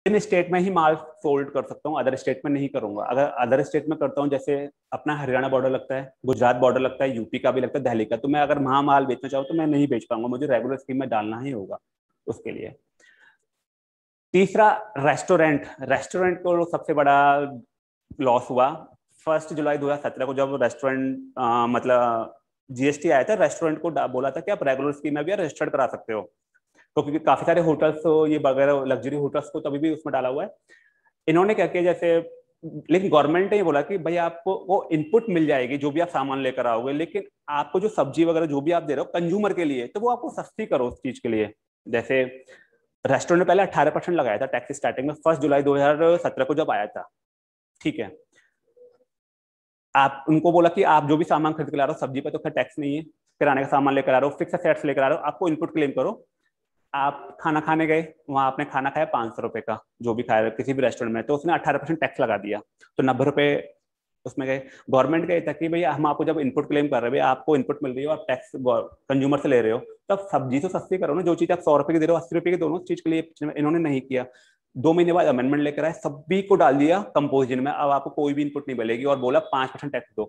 इन state में ही माल sold कर सकता हूँ, अदर स्टेट में नहीं करूंगा। अगर अदर स्टेट में करता हूँ, जैसे अपना हरियाणा बॉर्डर लगता है, गुजरात बॉर्डर लगता है, यूपी का भी लगता है, दिल्ली का, तो मैं अगर वहां माल बेचना चाहूँ तो मैं नहीं बेच पाऊंगा, मुझे रेगुलर स्कीम में डालना ही होगा उसके लिए। तीसरा, रेस्टोरेंट। रेस्टोरेंट को सबसे बड़ा लॉस हुआ 1 जुलाई 2017 को, जब रेस्टोरेंट मतलब जीएसटी आया था, रेस्टोरेंट को बोला था कि आप रेगुलर स्कीम में भी रजिस्टर्ड करा सकते हो। तो क्योंकि काफी सारे होटल्स तो ये वगैरह लग्जरी होटल्स को तभी भी उसमें डाला हुआ है। इन्होंने क्या किया, जैसे लेकिन गवर्नमेंट ने ये बोला कि भाई आपको वो इनपुट मिल जाएगी जो भी आप सामान लेकर आओगे, लेकिन आपको जो सब्जी वगैरह जो भी आप दे रहे हो कंज्यूमर के लिए, तो वो आपको सस्ती करो उस चीज के लिए। जैसे रेस्टोरेंट ने पहले 18% लगाया था टैक्स स्टार्टिंग में, 1 जुलाई 2017 को जब आया था, ठीक है। आप उनको बोला कि आप जो भी सामान खरीद के ला रहे हो, सब्जी पर तो खैर टैक्स नहीं है, किराने का सामान लेकर आ रहे हो, फिक्स सेट्स लेकर आ रहे हो, आपको इनपुट क्लेम करो। आप खाना खाने गए, वहां आपने खाना खाया 500 रुपए का, जो भी खाया किसी भी रेस्टोरेंट में, तो उसने 18% टैक्स लगा दिया, तो 90 रुपए उसमें गए। गवर्नमेंट का था कि भैया हम आपको जब इनपुट क्लेम कर रहे हैं, भैया आपको इनपुट मिल रही है, आप टैक्स कंज्यूमर से ले रहे हो, तब सब्जी तो सस्ती करो ना, जो चीज आप 100 रुपए की दे रहे हो 80 रुपए की दोनों चीज के लिए। इन्होंने नहीं किया। 2 महीने बाद अमेंडमेंट लेकर आए, सभी को डाल दिया कंपोजिशन में, अब आपको कोई भी इनपुट नहीं मिलेगी, और बोला 5% टैक्स दो।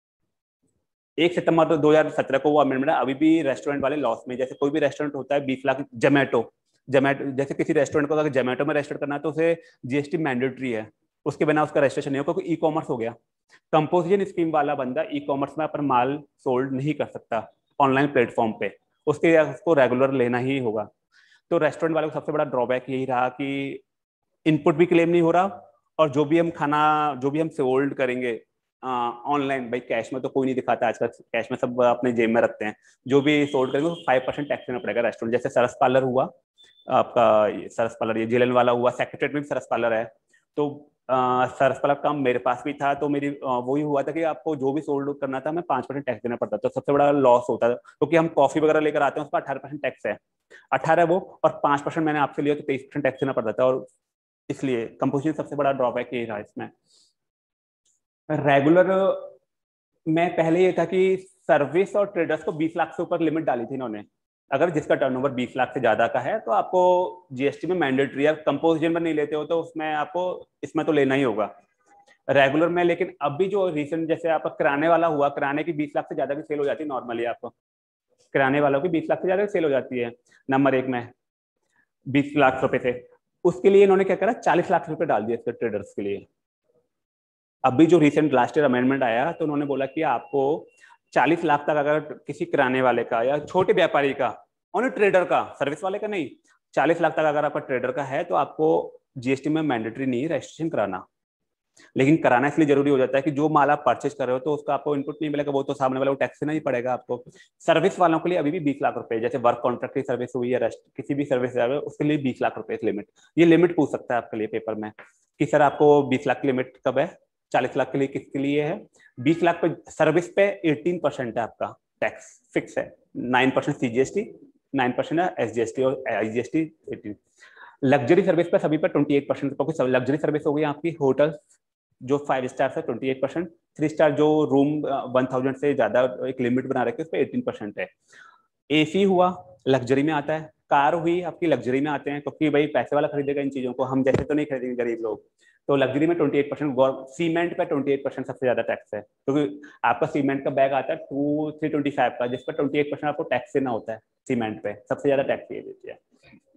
1 सितंबर 2017 को वो अमेंडमेंट है। अभी भी रेस्टोरेंट वाले लॉस में, जैसे कोई भी रेस्टोरेंट होता है 20 लाख, जोमेटो, जोमेटो जैसे किसी रेस्टोरेंट को अगर जोमेटो में रजिस्टर करना है तो उसे जीएसटी मैंडेटरी है, उसके बिना उसका रजिस्ट्रेशन नहीं हो, क्योंकि ई कॉमर्स हो गया। कंपोजिशन स्कीम वाला बंदा ई कॉमर्स में अपन माल सोल्ड नहीं कर सकता ऑनलाइन प्लेटफॉर्म पे, उसके उसको रेगुलर लेना ही होगा। तो रेस्टोरेंट वाले को सबसे बड़ा ड्रॉबैक यही रहा कि इनपुट भी क्लेम नहीं हो रहा, और जो भी हम खाना जो भी हम सोल्ड करेंगे ऑनलाइन, भाई कैश में तो कोई नहीं दिखाता आजकल, कैश में सब अपने जेब में रखते हैं, जो भी सोल्ड करेंगे 5% टैक्स देना पड़ेगा रेस्टोरेंट। जैसे सरस पार्लर हुआ आपका, सरस पार्लर ये जेलन वाला हुआ, सेक्रेटरीट में भी सरस पार्लर है, तो सरस पार्लर का मेरे पास भी था, तो मेरी वही हुआ था कि आपको जो भी सोल्ड करना था हमें 5% टैक्स देना पड़ता था, तो सबसे बड़ा लॉस होता था, क्योंकि हम कॉफी वगैरह लेकर आते हैं उस पर 18% टैक्स है, 18 वो, और 5% मैंने आपसे लिया तो 23% टैक्स देना पड़ता था, और इसलिए कंपोजिशन सबसे बड़ा ड्रॉबैक यही रहा इसमें। रेगुलर में पहले ये था कि सर्विस और ट्रेडर्स को 20 लाख से ऊपर लिमिट डाली थी इन्होंने, अगर जिसका टर्नओवर 20 लाख से ज्यादा का है तो आपको जीएसटी में मैंडेटरी है, कंपोजिशन में नहीं लेते हो तो उसमें आपको इसमें तो लेना ही होगा रेगुलर में। लेकिन अभी जो रिसेंट, जैसे आपका किराने वाला हुआ, किराने की 20 लाख से ज्यादा की सेल हो जाती है नॉर्मली, आपको किराने वालों की 20 लाख से ज्यादा की सेल हो जाती है नंबर 1 में 20 लाख रुपए से, उसके लिए इन्होंने क्या करा, 40 लाख रुपए डाल दिए इसके ट्रेडर्स के लिए। अभी जो रिसेंट लास्ट ईयर अमेंडमेंट आया तो उन्होंने बोला कि आपको 40 लाख तक अगर किसी किराने वाले का या छोटे व्यापारी का, और ट्रेडर का, सर्विस वाले का नहीं, 40 लाख तक अगर आपका ट्रेडर का है तो आपको जीएसटी में मैंडेटरी नहीं है रजिस्ट्रेशन कराना। लेकिन कराना इसलिए जरूरी हो जाता है कि जो माल आप परचेज कर रहे हो तो उसका आपको इनपुट नहीं मिलेगा, वो तो सामने वाले को टैक्स देना ही पड़ेगा आपको। सर्विस वालों के लिए अभी भी 20 लाख रुपए, जैसे वर्क कॉन्ट्रैक्ट की सर्विस हुई या किसी भी सर्विस है उसके लिए 20 लाख रुपए लिमिट। ये लिमिट पूछ सकता है आपके लिए पेपर में कि सर आपको 20 लाख की लिमिट कब है, 40 लाख के लिए किसके लिए है। 20 लाख पे सर्विस पे 18% है आपका टैक्स, फिक्स है, 9% सीजीएसटी, 9% है एसजीएसटी और आईजीएसटी 18। लग्जरी सर्विस पे सभी पे 28%, क्योंकि लग्जरी सर्विस हो गई आपकी होटल जो 5 स्टार है 28%, 3 स्टार जो रूम 1000 से ज्यादा एक लिमिट बना रखे उस पर 18% है। एसी हुआ लग्जरी में आता है, कार हुई आपकी लग्जरी में आते हैं, क्योंकि भाई पैसे वाला खरीदेगा इन चीजों को, हम जैसे तो नहीं खरीदेंगे गरीब लोग। तो लग्जरी में 28%, सीमेंट पे 28% सबसे ज्यादा टैक्स है, क्योंकि आपका सीमेंट का बैग आता है 325 का, जिस पर 28% आपको टैक्स देना होता है, सीमेंट पे सबसे ज्यादा टैक्स ये देती है।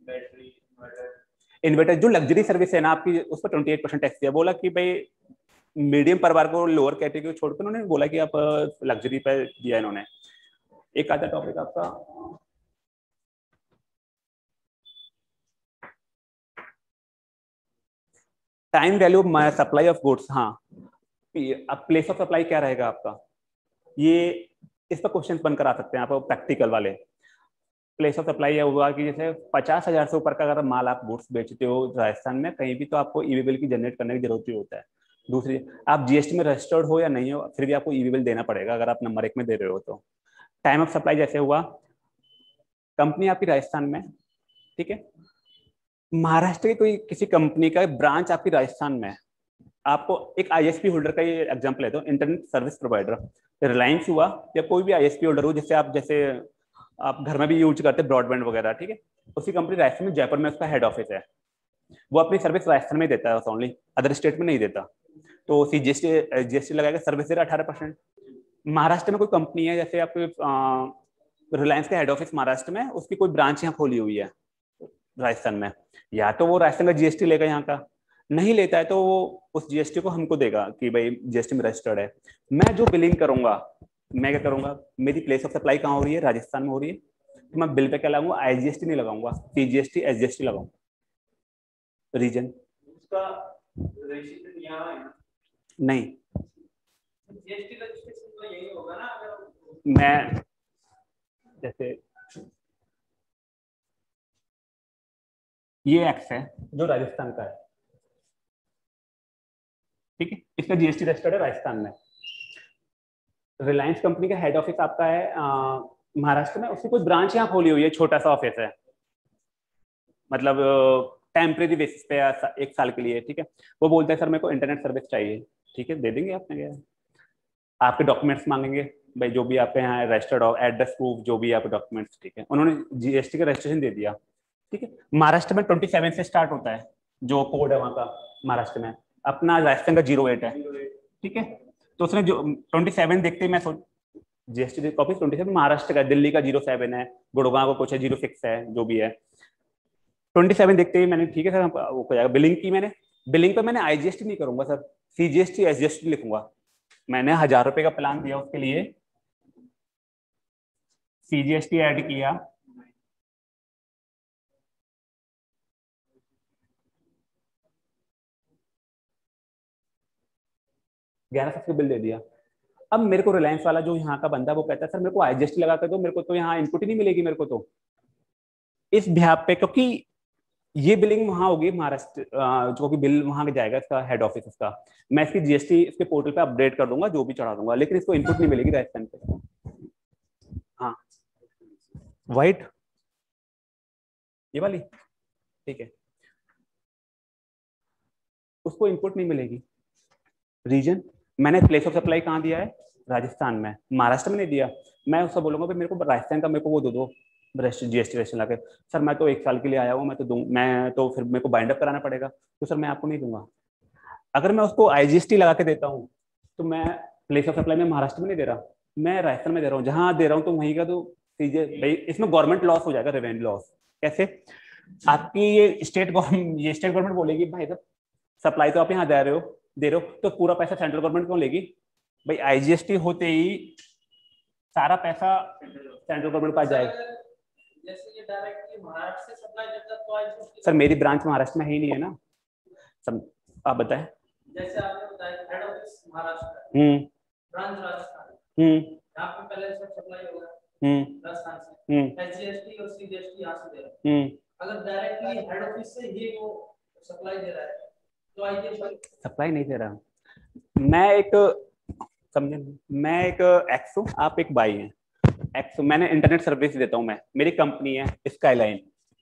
इन्वर्टर जो लग्जरी सर्विस है ना आपकी, उस पर 28% टैक्स दिया, बोला कि भाई मीडियम परिवार को, लोअर कैटेगरी छोड़कर उन्होंने बोला कि आप लग्जरी पे दिया इन्होंने। एक आता टॉपिक आपका time value supply of goods. हाँ, अब प्लेस ऑफ सप्लाई क्या रहेगा आपका, ये इस पर क्वेश्चन बनकर आ सकते हैं आप प्रैक्टिकल वाले। प्लेस ऑफ सप्लाई यह हुआ कि जैसे 50,000 से ऊपर का अगर माल आप गुड्स बेचते हो राजस्थान में कहीं भी, तो आपको ईवी बिल की जनरेट करने की जरूरत ही होता है। दूसरी, आप जीएसटी में रजिस्टर्ड हो या नहीं हो, फिर भी आपको ईवी बिल देना पड़ेगा अगर आप नंबर 1 में दे रहे हो तो। टाइम ऑफ सप्लाई जैसे हुआ, कंपनी आपकी राजस्थान में, ठीक है, महाराष्ट्र की कोई किसी कंपनी का ब्रांच आपकी राजस्थान में, आपको एक आईएसपी होल्डर का ये एग्जांपल है तो इंटरनेट सर्विस प्रोवाइडर, रिलायंस हुआ या कोई भी आईएसपी होल्डर हो, जैसे आप घर में भी यूज करते हैं ब्रॉडबैंड वगैरह, ठीक है, उसी कंपनी राजस्थान में जयपुर में उसका हेड ऑफिस है, वो अपनी सर्विस राजस्थान में देता है ओनली, अदर स्टेट में नहीं देता। तो सी जीएसटी लगाएगा, सर्विस दे रहा 18%। महाराष्ट्र में कोई कंपनी है, जैसे आपके रिलायंस का हेड ऑफिस महाराष्ट्र में, उसकी कोई ब्रांच यहाँ खोली हुई है राजस्थान में, या तो वो राजस्थान का जीएसटी लेगा, यहाँ का नहीं लेता है तो वो उस जीएसटी को हमको देगा कि भाई जीएसटी में रजिस्टर्ड है। मैं जो बिलिंग करूंगा, मैं क्या करूंगा, मेरी प्लेस ऑफ सप्लाई कहाँ हो रही है, राजस्थान में हो रही है, तो मैं बिल पे क्या लगाऊंगा, आईजीएसटी नहीं लगाऊंगा, सीजीएसटी एसजीएसटी लगाऊंगा। रीजन उसका रजिस्ट्रेशन यहाँ है नहीं, जीएसटी रजिस्ट्रेशन तो यही होगा ना। अगर मैं जैसे ये एक्स है जो राजस्थान का है, ठीक है, इसका जीएसटी रजिस्टर्ड है राजस्थान में। रिलायंस कंपनी का हेड ऑफिस आपका है महाराष्ट्र में, उसकी कोई ब्रांच यहाँ खोली हुई है, छोटा सा ऑफिस है, मतलब टेम्परेरी बेसिस पे 1 साल के लिए, ठीक है। वो बोलते हैं सर मेरे को इंटरनेट सर्विस चाहिए, ठीक है, दे देंगे। आपने क्या, आपके डॉक्यूमेंट्स मांगेंगे, भाई जो भी आपके यहाँ रजिस्टर्ड हो, एड्रेस प्रूफ, जो भी आपके डॉक्यूमेंट्स, ठीक है। उन्होंने जीएसटी का रजिस्ट्रेशन दे दिया, ठीक है। महाराष्ट्र में 27 से स्टार्ट होता है जो कोड है वहाँ का, महाराष्ट्र में। अपना राजस्थान का 08 है, ठीक है। तो उसने जो 27 देखते ही मैं सोच, जीएसटी कॉपी 27 महाराष्ट्र का, दिल्ली का 07 है, गुड़गांव का कुछ है 06 है, जो भी है। 27 देखते ही मैंने, ठीक है सर वो हो जाएगा। बिलिंग की मैंने, बिलिंग पे मैंने आईजीएसटी नहीं करूंगा सर, सीजीएसटी एसजीएसटी लिखूंगा। मैंने 1000 रुपए का प्लान दिया, उसके लिए सीजीएसटी ऐड किया, $1100 बिल दे दिया। अब मेरे को रिलायंस वाला जो यहाँ का बंदा, वो कहता है सर मेरे को आईजीएसटी लगा कर दो, मेरे को तो यहाँ इनपुट ही नहीं मिलेगी मेरे को तो इस बिहाफ पे, क्योंकि ये बिलिंग वहां होगी महाराष्ट्र, जो कि बिल वहां जाएगा इसका हेड ऑफिस इसका, मैं इसकी जीएसटी इसके पोर्टल पे अपडेट कर दूंगा, जो भी चढ़ा दूंगा, लेकिन इसको इनपुट नहीं मिलेगी राजस्थान पे। हाँ वाइट, ये वाली, ठीक है, उसको इनपुट नहीं मिलेगी। रीजन, मैंने प्लेस ऑफ सप्लाई कहाँ दिया है, राजस्थान में, महाराष्ट्र में नहीं दिया। मैं उससे बोलूंगा भाई मेरे को राजस्थान का मेरे को वो दो जीएसटी रजिस्ट्रेशन लाके। सर मैं तो 1 साल के लिए आया हूँ, मैं तो दूँ, मैं तो फिर मेरे को बाइंड अप कराना पड़ेगा, तो सर मैं आपको नहीं दूंगा। अगर मैं उसको आईजीएसटी लगा के देता हूँ तो मैं प्लेस ऑफ सप्लाई में महाराष्ट्र में नहीं दे रहा, मैं राजस्थान में दे रहा हूँ। जहां दे रहा हूँ तो वहीं का तो सीजे भाई, इसमें गवर्नमेंट लॉस हो जाएगा, रेवेन्यू लॉस। कैसे, आपकी ये स्टेट गवर्नमेंट बोलेगी भाई साहब सप्लाई तो आप यहाँ दे रहे हो तो पूरा पैसा सेंट्रल गवर्नमेंट क्यों लेगी। भाई आईजीएसटी होते ही सारा पैसा सेंट्रल गवर्नमेंट पास जाएगा। जैसे ये डायरेक्टली महाराष्ट्र से सप्लाई करता तो आईजीएसटी, सर मेरी ब्रांच महाराष्ट्र में ही नहीं है ना, सब आप बताएं। जैसे आपने बताया head office Maharashtra, branch Rajasthan, यहाँ पे पहले से सप्लाई होगा राजस्थान से, एसजीएसटी और सीजीएसटी यहाँ से दे रहा है। अगर डायरेक्टली हेड ऑफिस से ही वो सप्लाई दे रहा है तो आईजीएसटी सप्लाई नहीं दे रहा। मैं एक समझे, मैं एक एक्स हूँ, आप एक बाई हैं। एक्स, मैंने इंटरनेट सर्विस देता हूँ, मैं, मेरी कंपनी है स्काईलाइन,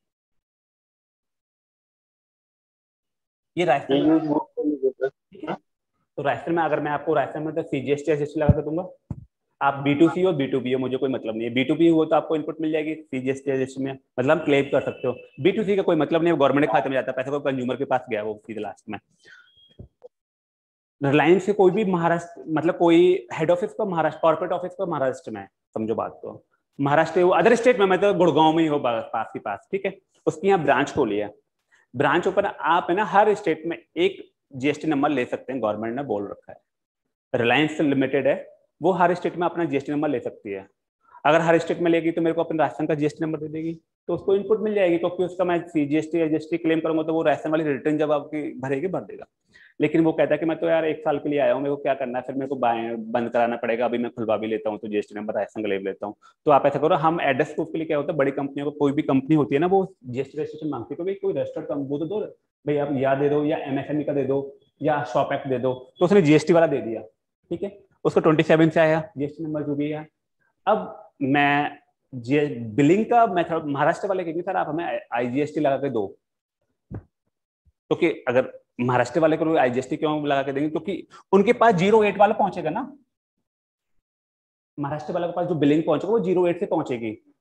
ये राजस्थान, ठीक है। तो राजस्थान में अगर मैं आपको राजस्थान में तो सीजीएसटी एसजीएसटी लगा कर दूंगा। आप B2C हो B2B हो, मुझे कोई मतलब नहीं है। B2B हो तो आपको इनपुट मिल जाएगी सीजीएसटी एसजीएसटी में, मतलब क्लेम कर सकते हो। B2C का कोई मतलब नहीं है, गवर्नमेंट के खाते में जाता है पैसा, वो कंज्यूमर के पास गया वो सीधे लास्ट में। रिलायंस के कोई भी महाराष्ट्र, मतलब कोई हेड ऑफिस का महाराष्ट्र, कॉर्पोरेट ऑफिस का महाराष्ट्र में, समझो बात को, महाराष्ट्र वो अदर स्टेट में, मतलब गुड़गांव में ही हो पास के पास, ठीक है, उसकी यहाँ ब्रांच खोली है। ब्रांच ओपन आप है ना, हर स्टेट में एक जीएसटी नंबर ले सकते हैं, गवर्नमेंट ने बोल रखा है। रिलायंस लिमिटेड है, वो हर स्टेट में अपना जीएसटी नंबर ले सकती है। अगर हर स्टेट में लेगी तो मेरे को अपने राजस्थान का जीएसटी नंबर दे देगी, तो उसको इनपुट मिल जाएगी, क्योंकि उसका मैं सीजीएसटी एसजीएसटी क्लेम करूंगा तो वो राजस्थान वाली रिटर्न जब आपकी भरेगी भर देगा। लेकिन वो कहता है कि मैं तो यार 1 साल के लिए आया हूँ, मेरे को क्या करना है, फिर मेरे को बंद कराना पड़ेगा, अभी मैं खुलवा भी लेता हूँ तो जीएसटी नंबर राजस्थान का ले लेता हूँ। तो आप ऐसा करो, हम एड्रेस प्रूफ के लिए क्या होता है, बड़ी कंपनियों को, कोई भी कंपनी होती है ना, वो जीएसटी रजिस्ट्रेशन मांगती है, कोई रजिस्टर्ड वो तो दो भाई, आप या दे दो, या एमएसएमई का दे दो, या शॉप एक्ट दे दो। तो उसने जीएसटी वाला दे दिया, ठीक है, उसको 27 से आया जीएसटी नंबर जो भी है। अब मैं बिलिंग का मेथड महाराष्ट्र वाले कहेंगे सर आप हमें आईजीएसटी लगा के दो, क्योंकि अगर महाराष्ट्र वाले को आईजीएसटी क्यों लगा के देंगे, क्योंकि उनके पास 08 वाला पहुंचेगा ना, महाराष्ट्र वाले के पास जो बिलिंग पहुंचेगा वो 08 से पहुंचेगी।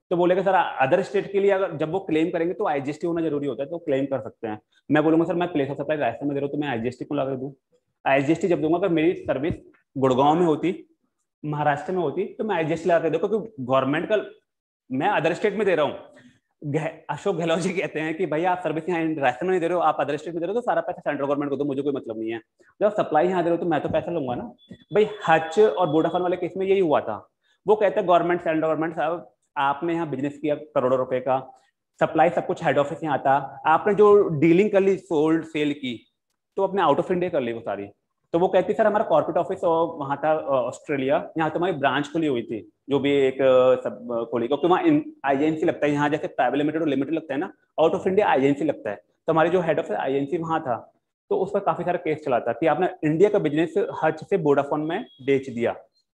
तो बोलेगा सर अदर स्टेट के लिए अगर जब वो क्लेम करेंगे तो आईजीएसटी होना जरूरी होता है, तो क्लेम कर सकते हैं। मैं बोलूंगा सर मैं प्लेस ऑफ सप्लाई राजस्थान में दे रहा हूँ तो मैं आईजीएसटी क्यों लगा दूँ? आईजीएसटी जब दूंगा, अगर मेरी सर्विस गुड़गांव में होती, महाराष्ट्र में होती, तो मैं आईजीएसटी लगा के दूँ, क्योंकि गवर्नमेंट का मैं अदर स्टेट में दे रहा हूँ। अशोक गहलोत जी कहते हैं कि भाई आप सर्विस यहाँ राजस्थान में नहीं दे रहे हो, आप अदर स्टेट में दे रहे हो, तो सारा पैसा सेंट्रल गवर्नमेंट को दो, मुझे कोई मतलब नहीं है। जब सप्लाई यहाँ दे रहे हो तो मैं तो पैसा लूंगा ना भाई। हच और वोडाफोन वाले केस में यही हुआ था। वो कहते हैं गवर्नमेंट, सेंट्रल गवर्नमेंट साहब आपने यहाँ बिजनेस किया करोड़ों रुपए का, सप्लाई सब कुछ हेड ऑफिस यहाँ था, आपने जो डीलिंग कर ली सोल्ड सेल की तो अपने आउट ऑफ इंडिया कर ली वो सारी। तो वो कहती सर हमारा कॉर्पोरेट ऑफिस वहाँ था ऑस्ट्रेलिया, यहाँ तुम्हारी ब्रांच खुली हुई थी जो भी एक सब खोली, क्योंकि वहाँ आईएनसी लगता है, यहाँ जैसे प्राइवेट लिमिटेड और लिमिटेड लगता है ना, आउट ऑफ इंडिया आईएनसी लगता है। तो हमारी जो हेड ऑफिस आईएनसी वहाँ था, तो उस पर काफी सारा केस चला था कि आपने इंडिया का बिजनेस हज से वोडाफोन में बेच दिया।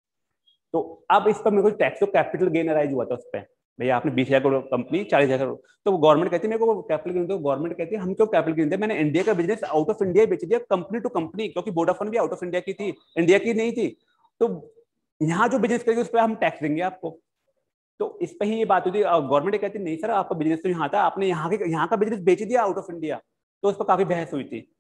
तो अब इस पर मेरे को टैक्स कैपिटल गेन अराइज हुआ था उस पर, भैया आपने 20,000 करोड़ कंपनी 40,000 करोड़, तो गवर्नमेंट कहती है मेरे को कैपिटल गेन दो। गवर्नमेंट कहती है हम क्यों कैपिटल गेन दे, मैंने इंडिया का बिजनेस आउट ऑफ इंडिया बेच दिया कंपनी टू कंपनी, क्योंकि वोडाफोन भी आउट ऑफ इंडिया की थी, इंडिया की नहीं थी। तो यहाँ जो बिजनेस करेगी उस पर हम टैक्स देंगे आपको। तो इस पर ही ये बात होती है। गवर्नमेंट कहती नहीं सर आपका बिजनेस तो यहाँ था, आपने यहाँ का बिजनेस बेच दिया आउट ऑफ इंडिया। तो उस पर काफी बहस हुई थी।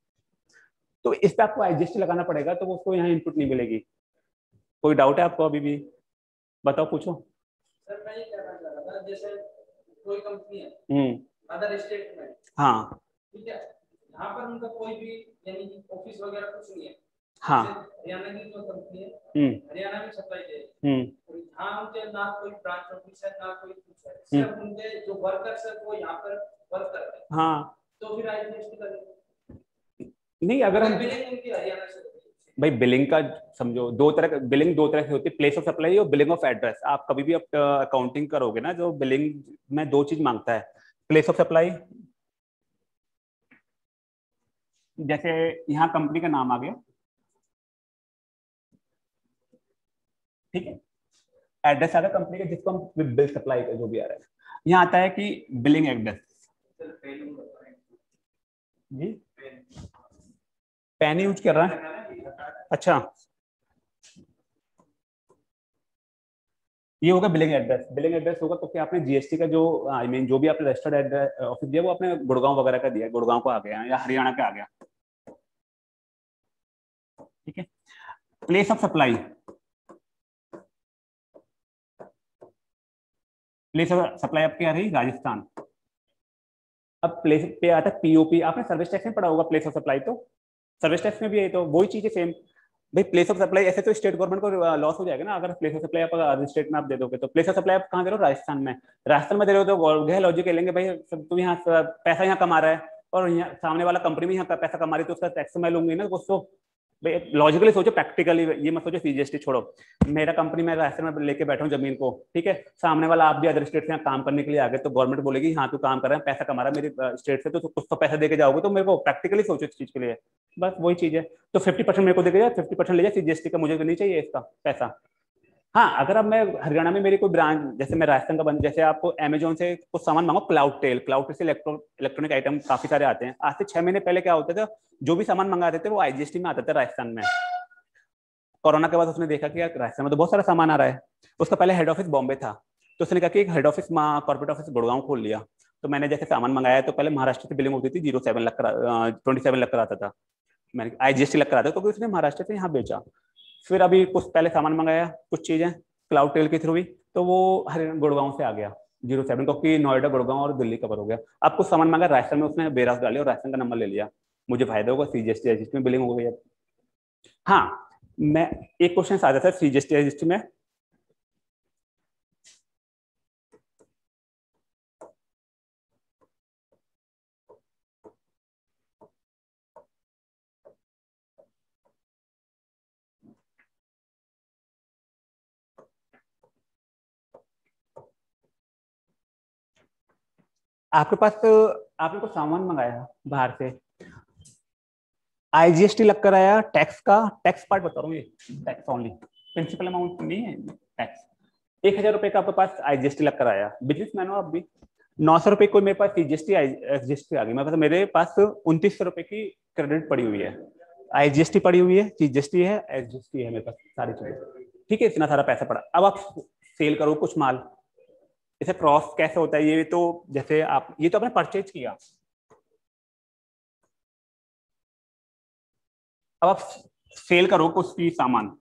तो इस पर आपको आईजीएसटी लगाना पड़ेगा, तो उसको यहाँ इनपुट नहीं मिलेगी। कोई डाउट है आपको अभी भी? बताओ, पूछो। सर मैं ये कहना चाह रहा था, जैसे कोई कंपनी है अदर स्टेट में, हाँ ठीक है, यहाँ पर उनका कोई भी यानी ऑफिस वगैरह कुछ नहीं है, हाँ हरियाणा की जो कंपनी है हरियाणा में सप्लाई दे रही है, यहाँ उनके ना कोई ब्रांच ऑफिस है ना कोई कुछ है, सिर्फ उनके जो वर्कर्स है वो यहाँ पर वर्क करते हैं, हाँ तो फिर आईजीएसटी लगेगा नहीं? अगर हम बिलिंग उनकी हरियाणा से, भाई बिलिंग का समझो दो तरह, बिलिंग दो तरह से होती है, प्लेस ऑफ सप्लाई और बिलिंग ऑफ एड्रेस। आप कभी भी अकाउंटिंग करोगे ना, जो बिलिंग में दो चीज मांगता है, प्लेस ऑफ सप्लाई, जैसे यहाँ कंपनी का नाम आ गया, ठीक है, एड्रेस आ गया कंपनी का जिसको हम बिल सप्लाई का जो भी आ रहा है, यहाँ आता है कि बिलिंग एड्रेस। जी पेन यूज कर रहा है, अच्छा ये होगा बिलिंग एड्रेस। बिलिंग एड्रेस होगा क्योंकि आपने जीएसटी का जो आई मीन जो भी आपने रजिस्टर्ड एड्रेस ऑफिस दिया वो आपने गुड़गांव वगैरह का दिया, गुड़गांव को आ गया या हरियाणा का आ गया, ठीक है। Place of supply, place of supply आपकी आ रही राजस्थान। अब प्लेस पे आता है पीओपी, आपने सर्विस टैक्स में पढ़ा होगा प्लेस ऑफ सप्लाई, तो सर्विस टैक्स में भी है, तो वही चीज है सेम भाई। प्लेस ऑफ सप्लाई ऐसे तो स्टेट गवर्नमेंट को लॉस हो जाएगा ना अगर प्लेस ऑफ सप्लाई आप अदर स्टेट में आप दे दोगे। तो प्लेस ऑफ सप्लाई आप कहाँ दे रहे हो? राजस्थान में। राजस्थान में दे रहे हो तो गहलोत लेंगे भाई तुम यहाँ पैसा यहाँ कमा रहा है और यहाँ सामने वाला कंपनी भी यहाँ पैसा कमा रही है, तो उसका टैक्स मैं लूंगी ना। उसको लॉजिकली सोचो, प्रैक्टिकली ये मत सोचो सीजीएसटी छोड़ो। मेरा कंपनी मैं राजस्थान में लेके बैठा हूँ जमीन को, ठीक है, सामने वाला आप भी अदर स्टेट से यहाँ काम करने के लिए आ गए, तो गवर्नमेंट बोलेगी हाँ तू काम कर रहा है, पैसा कमा रहा है मेरी स्टेट से, तो कुछ तो पैसा देके जाओगे। तो मेरे को प्रैक्टिकली सोचो इस चीज के लिए, बस वही चीज है। तो 50% मेरे को देके जाए, 50% ले जाए सीजीएसटी का, मुझे तो नहीं चाहिए इसका पैसा। हाँ अगर अब मैं हरियाणा में मेरी कोई ब्रांच, जैसे मैं राजस्थान का बन, जैसे आपको अमेजोन से कुछ सामान मांगो, क्लाउड टेल से इलेक्ट्रॉनिक आइटम काफी सारे आते हैं। आज से 6 महीने पहले क्या होता था, जो भी सामान मंगाते थे वो आईजीएसटी में आता था राजस्थान में। कोरोना के बाद उसने देखा कि यार राजस्थान में तो बहुत सारा सामान आ रहा है। उसका पहले हेड ऑफिस बॉम्बे था, तो उसने कहा कि एक head office corporate office Gurgaon खोल लिया। तो मैंने जैसे सामान मंगाया तो पहले महाराष्ट्र से बिलिंग होती थी, 27 लाख 27 लाख कराता था, मैंने आईजीएसटी लग कराता, तो उसने महाराष्ट्र से यहाँ बेचा। फिर अभी कुछ पहले सामान मंगाया, कुछ चीजें क्लाउड टेल के थ्रू भी, तो वो गुड़गांव से आ गया 07, क्योंकि नोएडा, गुड़गांव और दिल्ली कवर हो गया। अब कुछ सामान मंगा राजस्थान में, उसने बेरास डाली और राजस्थान का नंबर ले लिया, मुझे फायदा होगा, सीजीएसटी रजिस्ट्री में बिलिंग हो गई। हाँ मैं एक क्वेश्चन आ जाता है सीजीएसटी रजिस्ट्री में, आपके पास आपने कुछ सामान मंगाया बाहर से, आईजीएसटी लग कर आया, टैक्स का, टैक्स पार्ट बता रहा हूँ, ये टैक्स ओनली, प्रिंसिपल अमाउंट नहीं है टैक्स। 1000 रुपए का आपके पास आईजीएसटी लग कर आया, बिजनेसमैन हो आप भी, 900 रुपए को मेरे पास सीजीएसटी एसजीएसटी आ गई, मेरे पास 2900 रुपए की क्रेडिट पड़ी हुई है, आईजीएसटी पड़ी हुई है, सीजीएसटी है, एसजीएसटी है मेरे पास, सारी चीजें, ठीक है, इतना सारा पैसा पड़ा। अब आप सेल करो कुछ माल, इसे क्रॉस कैसे होता है, ये तो जैसे आप ये तो आपने परचेज किया, अब आप सेल करो कुछ भी सामान,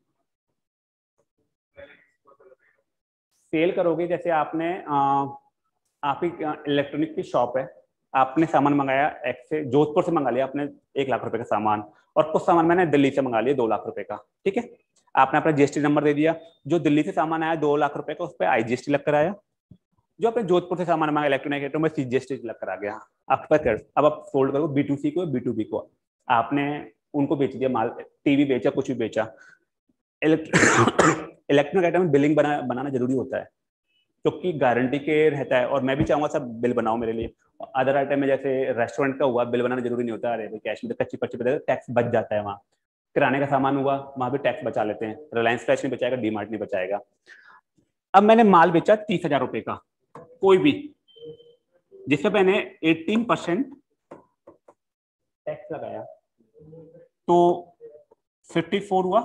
सेल करोगे, जैसे आपने आप इलेक्ट्रॉनिक की शॉप है, आपने सामान मंगाया एक्स से, जोधपुर से मंगा लिया आपने 1 लाख रुपए का सामान, और कुछ सामान मैंने दिल्ली से मंगा लिया 2 लाख रुपए का, ठीक है। आपने अपना जीएसटी नंबर दे दिया, जो दिल्ली से सामान आया 2 लाख रुपए का, उस पर आईजीएसटी लग कर आया, जो आपने जोधपुर से सामान मंगाया इलेक्ट्रॉनिक आइटम में सीजीएसटी लग कर आ गया आपके पास। अब आप फोल्ड करो B2C को, B2B को, आपने उनको बेच दिया माल, टीवी बेचा, कुछ भी बेचा। इलेक्ट्रॉनिक आइटम में बिलिंग बनाना जरूरी होता है, क्योंकि गारंटी के रहता है, और मैं भी चाहूंगा सब बिल बनाओ मेरे लिए। अदर आइटम में जैसे रेस्टोरेंट का हुआ, बिल बनाना जरूरी नहीं होता, अरे भाई कैश में तो कच्ची पर्ची पे टैक्स बच जाता है। वहाँ किराने का सामान हुआ, वहां भी टैक्स बचा लेते हैं, रिलायंस फ्रेश नहीं बचाएगा, डीमार्ट नहीं बचाएगा। अब मैंने माल बेचा 30,000 रुपए का, कोई भी, जिसपे मैंने 18% टैक्स लगाया, तो 54 हुआ,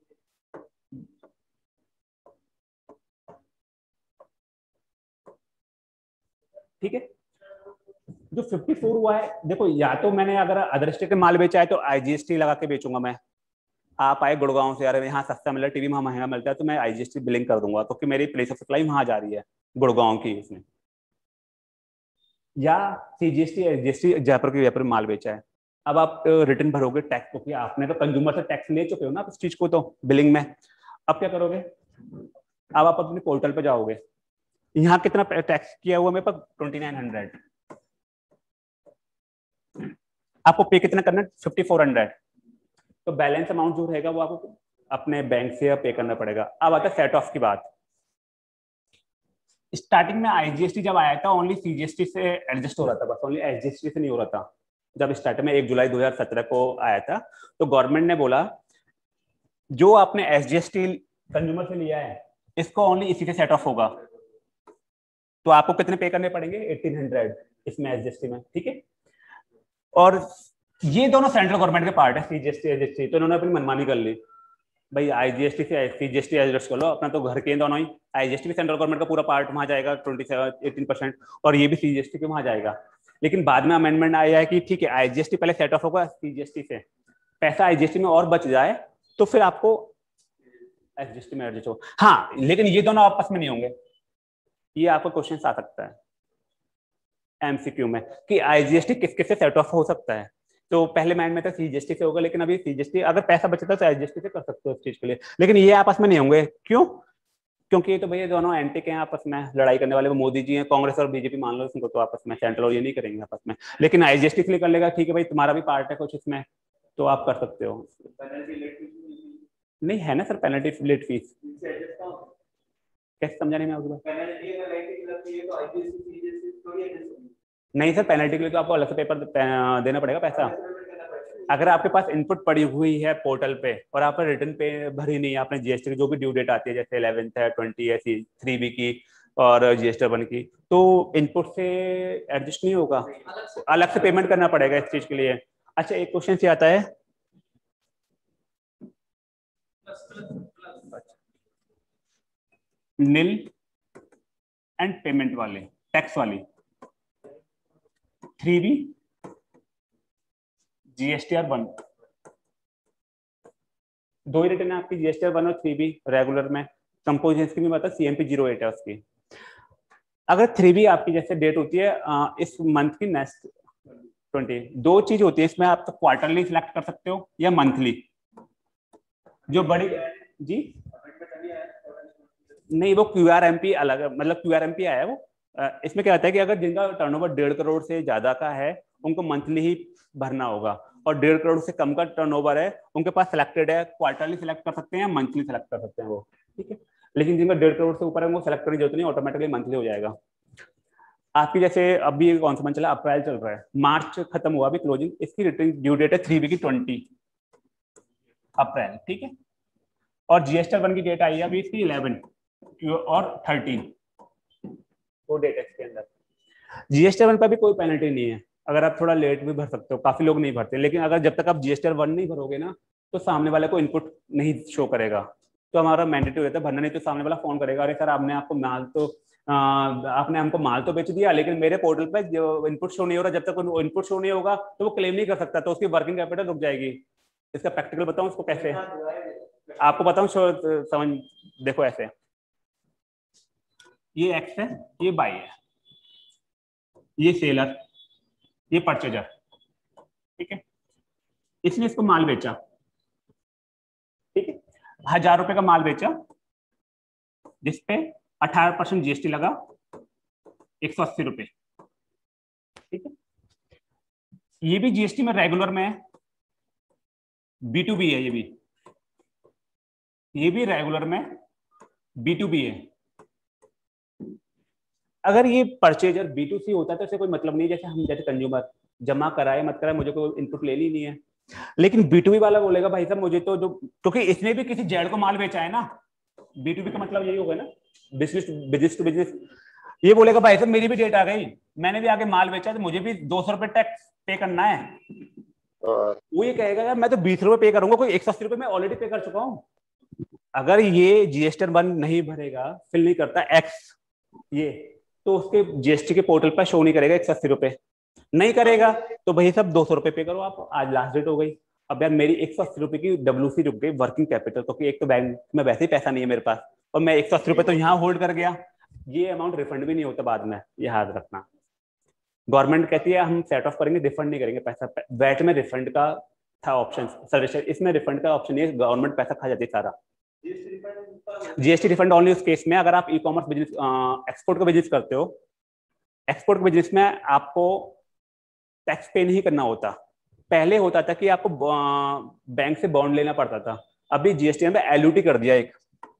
ठीक है। जो 54 हुआ है, देखो या तो मैंने अगर अदर स्टेट में माल बेचा है तो आईजीएसटी लगा के बेचूंगा मैं। आप आए गुड़गांव से, अरे यहाँ सस्ता मिल रहा है, टीवी वहां महंगा मिलता है, तो मैं आईजीएसटी बिलिंग कर दूंगा, क्योंकि मेरी प्लेस ऑफ सप्लाई वहां जा रही है गुड़गांव की इसमें। या सीजीएसटी एसजीएसटी जयपुर की जयपुर माल बेचा है, अब आप रिटर्न भरोगे टैक्स, क्योंकि आपने तो कंज्यूमर से टैक्स ले चुके हो ना उस चीज को, तो बिलिंग में। अब क्या करोगे, अब आप अपने पोर्टल पे जाओगे, यहाँ कितना टैक्स किया हुआ मेरे पास 2900, आपको पे कितना करना है 5400, तो बैलेंस अमाउंट जो रहेगा वो आपको अपने बैंक से पे करना पड़ेगा। अब आता है सेट ऑफ की बात। स्टार्टिंग में आईजीएसटी जब आया था ओनली सीजीएसटी से एडजस्ट हो रहा था, बस ओनली एसजीएसटी से नहीं हो रहा था। जब स्टार्ट में 1 जुलाई 2017 को आया था, तो गवर्नमेंट ने बोला जो आपने एसजीएसटी कंज्यूमर से लिया है इसको ओनली इसी से सेट ऑफ होगा, तो आपको कितने पे करने पड़ेंगे 1800 इसमें एसजीएसटी में, ठीक है। और ये दोनों सेंट्रल गवर्नमेंट के पार्ट है, सीजीएसटी एसजीएसटी, तो इन्होंने अपनी मनमानी कर ली, भाई आईजीएसटी से सीजीएसटी एडजस्ट कर लो, अपना तो घर के दोनों ही, आईजीएसटी भी सेंट्रल गवर्नमेंट का पूरा पार्ट वहां जाएगा 18%, और ये भी सीजीएसटी के वहां जाएगा। लेकिन बाद में अमेंडमेंट आया है कि ठीक है आईजीएसटी पहले सेट ऑफ होगा सीजीएसटी से, पैसा आईजीएसटी में और बच जाए तो फिर आपको एसजीएसटी में एडजस्ट हो। हाँ, लेकिन ये दोनों आपस में नहीं होंगे, ये आपका क्वेश्चन आ सकता है एमसीक्यू में कि आईजीएसटी किस किस से सेट ऑफ हो सकता है। तो पहले माइंड में था सीजीएसटी से होगा, लेकिन अभी सीजीएसटी अगर पैसा बचता है तो आईजीएसटी से कर सकते हो इस चीज के लिए, लेकिन ये आपस में नहीं होंगे। क्यों? क्योंकि ये तो भैया दोनों एंटी के हैं आपस में, लड़ाई करने वाले वो मोदी जी हैं, कांग्रेस और बीजेपी मान लो इसको, तो आपस में सेंट्रल और ये नहीं करेंगे आपस में। लेकिन आईजीएसटी के लिए कर लेगा, ठीक है भाई तुम्हारा भी पार्ट है कुछ इसमें, तो आप कर सकते हो। नहीं है ना सर पेनल्टी लेट फीस, कैसे समझा नहीं मैं आपको? नहीं सर, पेनल्टी के लिए तो आपको अलग से पेपर देना पड़ेगा पैसा। अगर आपके पास इनपुट पड़ी हुई है पोर्टल पे और आपने रिटर्न पे भरी नहीं है, आपने जीएसटी की जो भी ड्यू डेट आती है जैसे 11th है, 20 है, 3B की और जीएसटी 1 की, तो इनपुट से एडजस्ट नहीं होगा, अलग से पेमेंट करना पड़ेगा इस चीज के लिए। अच्छा, एक क्वेश्चन से आता है, नील एंड पेमेंट वाले, टैक्स वाली 3B जीएसटीआर 1, दो ही रिटर्न है आपकी, जीएसटीआर 1 और 3B रेगुलर में। कंपोजिशन की भी बता CMP 08 है उसकी। अगर 3B आपकी जैसे डेट होती है इस मंथ की नेक्स्ट 20, दो चीज होती है इसमें, आप तो क्वार्टरली सिलेक्ट कर सकते हो या मंथली। जो बड़ी जी नहीं, वो QRMP अलग है, मतलब QRMP आया है वो। इसमें क्या होता है कि अगर जिनका टर्नओवर 1.5 करोड़ से ज्यादा का है उनको मंथली ही भरना होगा, और 1.5 करोड़ से कम का टर्नओवर है उनके पास सिलेक्टेड है, क्वार्टरली सिलेक्ट कर सकते हैं, मंथली सिलेक्ट कर सकते हैं वो, ठीक है। लेकिन जिनका 1.5 करोड़ से ऊपर है वो सिलेक्ट करने की जरूरत नहीं, ऑटोमेटिकली मंथली हो जाएगा। आपकी जैसे अभी कौन सा मंथ चला, अप्रैल चल रहा है, मार्च खत्म हुआ अभी क्लोजिंग, इसकी रिटर्न ड्यू डेट है 3B की 20 अप्रैल, ठीक है। और जीएसटी 1 की डेट आई है अभी इसकी 11 और 13, दो डेट है इसके अंदर। जीएसटी 1 पर भी कोई पेनल्टी नहीं है, अगर आप थोड़ा लेट भी भर सकते हो, काफी लोग नहीं भरते, लेकिन अगर जब तक आप जीएसटी 1 नहीं भरोगे ना तो सामने वाले को इनपुट नहीं शो करेगा, तो हमारा मैंडेटरी रहता है भरना, नहीं तो सामने वाला फोन करेगा, अरे सर आपने आपको माल तो आपने हमको माल तो बेच दिया, लेकिन मेरे पोर्टल पे जो इनपुट शो नहीं हो रहा, जब तक वो इनपुट शो नहीं होगा तो वो क्लेम नहीं कर सकता, तो उसकी वर्किंग कैपिटल रुक जाएगी। इसका प्रैक्टिकल बताऊं उसको कैसे, आपको बताऊं समझ, देखो ऐसे, ये एक्स है, ये बाई है, ये सेलर, ये परचेजर, ठीक है। इसने इसको माल बेचा, ठीक है, 1000 रुपए का माल बेचा, जिसपे 18% जीएसटी लगा, 180 रुपए, ठीक है। ये भी जीएसटी में रेगुलर में है, B2B है, ये भी रेगुलर में B2B है। अगर ये परचेजर B2C होता है तो इससे कोई मतलब नहीं, जैसे हम जैसे कंज्यूमर जमा कराए मत कराए, मुझे कोई इनपुट लेनी नहीं है। लेकिन B2B वाला बोलेगा भाई साहब मुझे तो जो, क्योंकि इसने भी किसी जेड को माल बेचा है ना, B2B का मतलब यही होगा ना, बिजनेस टू बिजनेस। ये बोलेगा भाई साहब मेरी भी डेट आ गई, मैंने भी आगे माल बेचा, तो मुझे भी 200 रुपए टैक्स पे करना है। वो ये कहेगा यार मैं तो 20 रुपए पे करूंगा, कोई 180 रुपए मैं ऑलरेडी पे कर चुका हूँ। अगर ये जीएसटी 1 नहीं भरेगा, फिल नहीं करता एक्स ये, तो उसके जीएसटी के पोर्टल पर शो नहीं करेगा 180 रुपए, नहीं करेगा तो भाई साहब 200 रुपए पे करो आप, आज लास्ट डेट हो गई। अब यार मेरी 180 रुपए की WC रुक गई, वर्किंग कैपिटल, क्योंकि एक तो बैंक में वैसे ही पैसा नहीं है मेरे पास, और मैं 180 रुपए तो यहाँ होल्ड कर गया, ये अमाउंट रिफंड भी नहीं होता बाद में, ये याद रखना। गवर्नमेंट कहती है हम सेट ऑफ करेंगे, रिफंड नहीं करेंगे पैसा। वैट में रिफंड का था ऑप्शन, सर्विस इसमें रिफंड का ऑप्शन नहीं है, गवर्नमेंट पैसा खा जाती है सारा। जीएसटी रिफंड ओनली उस केस में अगर आप ई कॉमर्स बिजनेस, एक्सपोर्ट का बिजनेस करते हो। एक्सपोर्ट के बिजनेस में आपको टैक्स पे नहीं करना होता। पहले होता था कि आपको बैंक से बॉन्ड लेना पड़ता था, अभी जीएसटी में एलयूटी कर दिया, एक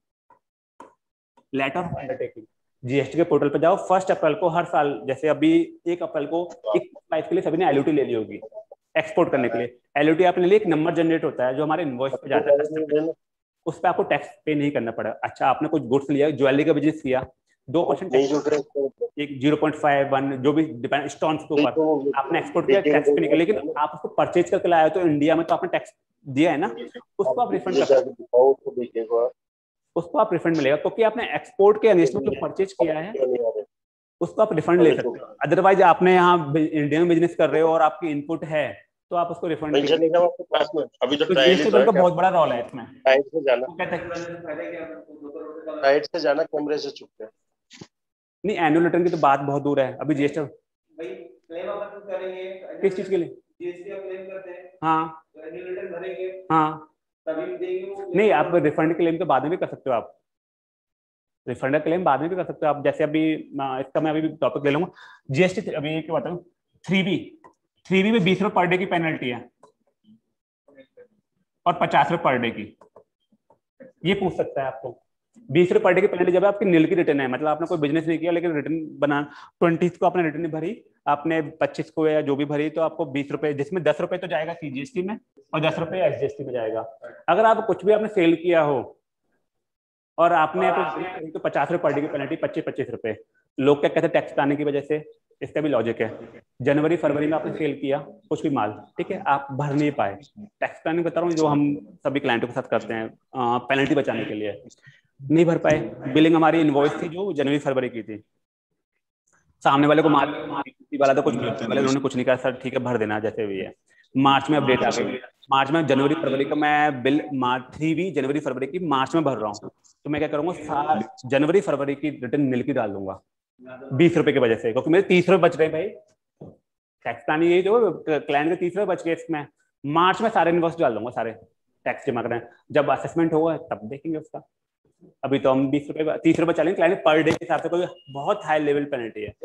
लेटर ऑफ अंडरटेकिंग। जीएसटी के पोर्टल पर जाओ, 1 अप्रैल को हर साल, जैसे अभी 1 अप्रैल को 21 के लिए सभी ने एलयूटी ले ली होगी एक्सपोर्ट करने के लिए। एलयूटी आपने लिए, एक नंबर जनरेट होता है जो हमारे इनवॉइस पे जाता है, उस पर आपको टैक्स पे नहीं करना पड़ा। अच्छा आपने कुछ गुड्स लिया, ज्वेलरी का बिजनेस किया, 2% एक 0.51 जो भी डिपेंड स्टोन्स के ऊपर आपने एक्सपोर्ट किया, टैक्स पे नहीं। लेकिन आप उसको परचेज करके लाए तो इंडिया में तो आपने टैक्स दिया है ना, उसको आप रिफंड कर, उसको आप रिफंड मिलेगा, क्योंकि आपने एक्सपोर्ट के अगेंस्ट में जो परचेज किया है उसको आप रिफंड ले सकते हो। अदरवाइज आपने यहाँ इंडिया में बिजनेस कर रहे हो और आपकी इनपुट है तो आप उसको रिफंड नहीं। अभी तो जीएसटी का बहुत बड़ा रोल है इसमें। साइड से जाना कैमरे से चुपते नहीं, एनुअल रिटर्न की तो बात बहुत दूर है, अभी जीएसटी भाई क्लेम अपन करेंगे किस चीज के लिए, जीएसटी का क्लेम करते हैं, हाँ तो एनुअल रिटर्न भरेंगे, हाँ तभी देंगे वो। नहीं, आप रिफंड क्लेम तो बाद में भी कर सकते हो, आप रिफंड क्लेम बाद में भी कर सकते हो आप। जैसे अभी इसका मैं अभी टॉपिक ले लूंगा, जीएसटी अभी क्या बताऊँ, 3B में 20 रुपए पर डे की पेनल्टी है और 50 रुपए पर डे की, ये पूछ सकता है आपको। 20 रुपए पर डे की पेनल्टी जब आपकी नील की रिटर्न है, मतलब आपने कोई बिजनेस नहीं किया लेकिन रिटर्न बना 20 को आपने रिटर्न नहीं भरी, आपने 25 को या जो भी भरी, तो आपको 20 रुपए, जिसमें 10 रुपए तो जाएगा सीजीएसटी में और 10 रुपए एसजीएसटी में जाएगा। अगर आप कुछ भी आपने सेल किया हो और आपने तो 50 रुपए पर डे की पेनल्टी, 25 रुपए। लोग क्या कहते हैं टैक्स आने की वजह से, इसका भी लॉजिक है। जनवरी फरवरी में आपने सेल किया कुछ भी माल, ठीक है, आप भर नहीं पाए, टैक्स प्लानिंग बता रहा हूँ जो हम सभी क्लाइंटों के साथ करते हैं पेनल्टी बचाने के लिए, नहीं भर पाए। बिलिंग हमारी इनवॉइस थी जो जनवरी फरवरी की थी, सामने वाले को माल वाला तो कुछ वाले उन्होंने कुछ नहीं कहा, सर ठीक है भर देना जैसे भी है। मार्च में अपडेट आ गई, मार्च में जनवरी फरवरी का मैं बिल 3B जनवरी फरवरी की मार्च में भर रहा हूँ, तो मैं क्या करूँगा, जनवरी फरवरी की रिटर्न नील की डाल दूंगा 20 रुपए की वजह से, क्योंकि मेरे 30 रुपए बच रहे भाई। टैक्स प्लानिंग यही तो, क्लाइंट के 30 रुपए बच गए इसमें। मार्च में सारे इनवॉइस डाल दूंगा, सारे टैक्स जमा करना है, जब असेसमेंट होगा तब देखेंगे उसका। अभी तो हम 20 रुपए 30 रुपए चलेंगे, क्लाइंट पर डे के हिसाब से कोई बहुत हाई लेवल पेनल्टी है।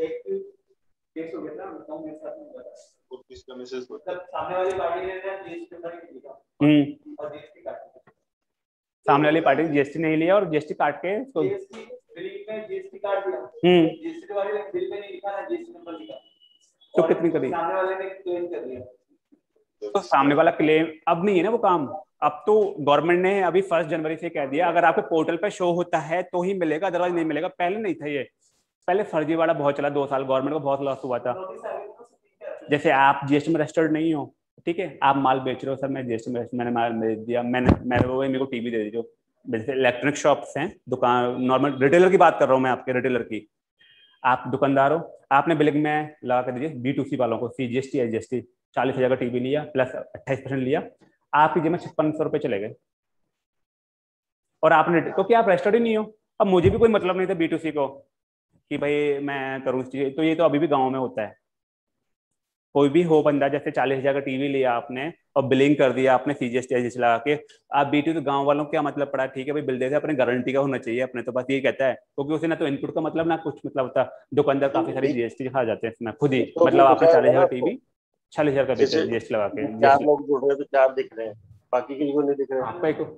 सामने वाली पार्टी जीएसटी नहीं लिया और जीएसटी काट के जीएसटी काट दिया, जीएसटी वाले ने बिल में नहीं लिखा ना जीएसटी नंबर लिखा, तो कितनी करी, सामने वाले ने क्लेम कर दिया, तो सामने वाला क्लेम अब नहीं है ना वो काम। अब तो गवर्नमेंट ने अभी 1 जनवरी से कह दिया अगर आपके पोर्टल पे शो होता है तो ही मिलेगा, अदरवाइज नहीं मिलेगा। पहले नहीं था ये, पहले फर्जीवाड़ा बहुत चला, 2 साल गवर्नमेंट को बहुत लॉस हुआ था। जैसे आप जीएसटी में रजिस्टर्ड नहीं हो, ठीक है, आप माल बेच रहे हो, सर मैं जीएसटी में मैंने माल बेच दिया, मेरे को टीवी दे दीजिए। जैसे इलेक्ट्रॉनिक शॉप्स हैं, दुकान नॉर्मल रिटेलर की बात कर रहा हूँ मैं, आपके रिटेलर की, आप दुकानदार हो, आपने बिलिंग में लगा कर दीजिए B2C वालों को CGST SGST 40,000 का टीवी लिया प्लस 28% लिया, आपकी जेब में 5600 रुपये चले गए और आपने, क्योंकि आप रजिस्टर्ड ही नहीं हो। अब मुझे भी कोई मतलब नहीं था B2C को कि भाई मैं करूँ इस चीज, तो ये तो अभी भी गाँव में होता है। कोई भी हो बंदा, जैसे 40,000 का टीवी लिया आपने और बिलिंग कर दिया आपने CGST SGST लगा के, आप B2, तो गांव वालों को क्या मतलब पड़ा, ठीक है भाई बिल देते अपने गारंटी का होना चाहिए अपने, तो बस ये कहता है, क्योंकि उसे ना तो इनपुट का मतलब ना कुछ मतलब होता। दुकानदार काफी सारी GST खा जाते हैं इसमें खुद ही, मतलब आपने 40,000 का टीवी 40,000 का बेचा GST लगा के। 4 लोग जुड़ रहे हैं तो 4 दिख रहे हैं, बाकी किसी को नहीं दिख रहे। आपका एक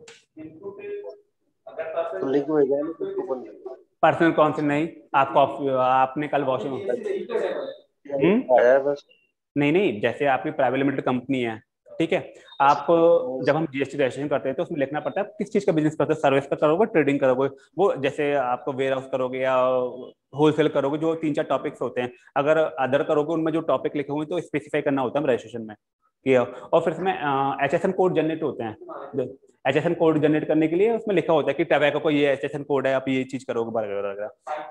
तो लिंक में गया ना तो कूपन पर्सनल कौन से नहीं, आपको आपने कल वॉशिंग आया है बस। नहीं, जैसे आपकी प्राइवेट लिमिटेड कंपनी है, ठीक है, आप जब हम GST रजिस्ट्रेशन करते हैं तो उसमें लिखना पड़ता है किस चीज का बिजनेस करते हो, सर्विस का करोगे, ट्रेडिंग करोगे, वो जैसे आपको वेयर हाउस करोगे या होलसेल करोगे, जो 3-4 टॉपिक्स होते हैं। अगर अदर करोगे उनमें जो टॉपिक लिखे हुए तो स्पेसिफाई करना होता है रजिस्ट्रेशन में किया। और फिर इसमें HSN कोड जनरेट होते हैं। HSN कोड जनरेट करने के लिए उसमें लिखा होता है कि टबैको को ये HSN कोड है, आप ये चीज करोगे वगैरह।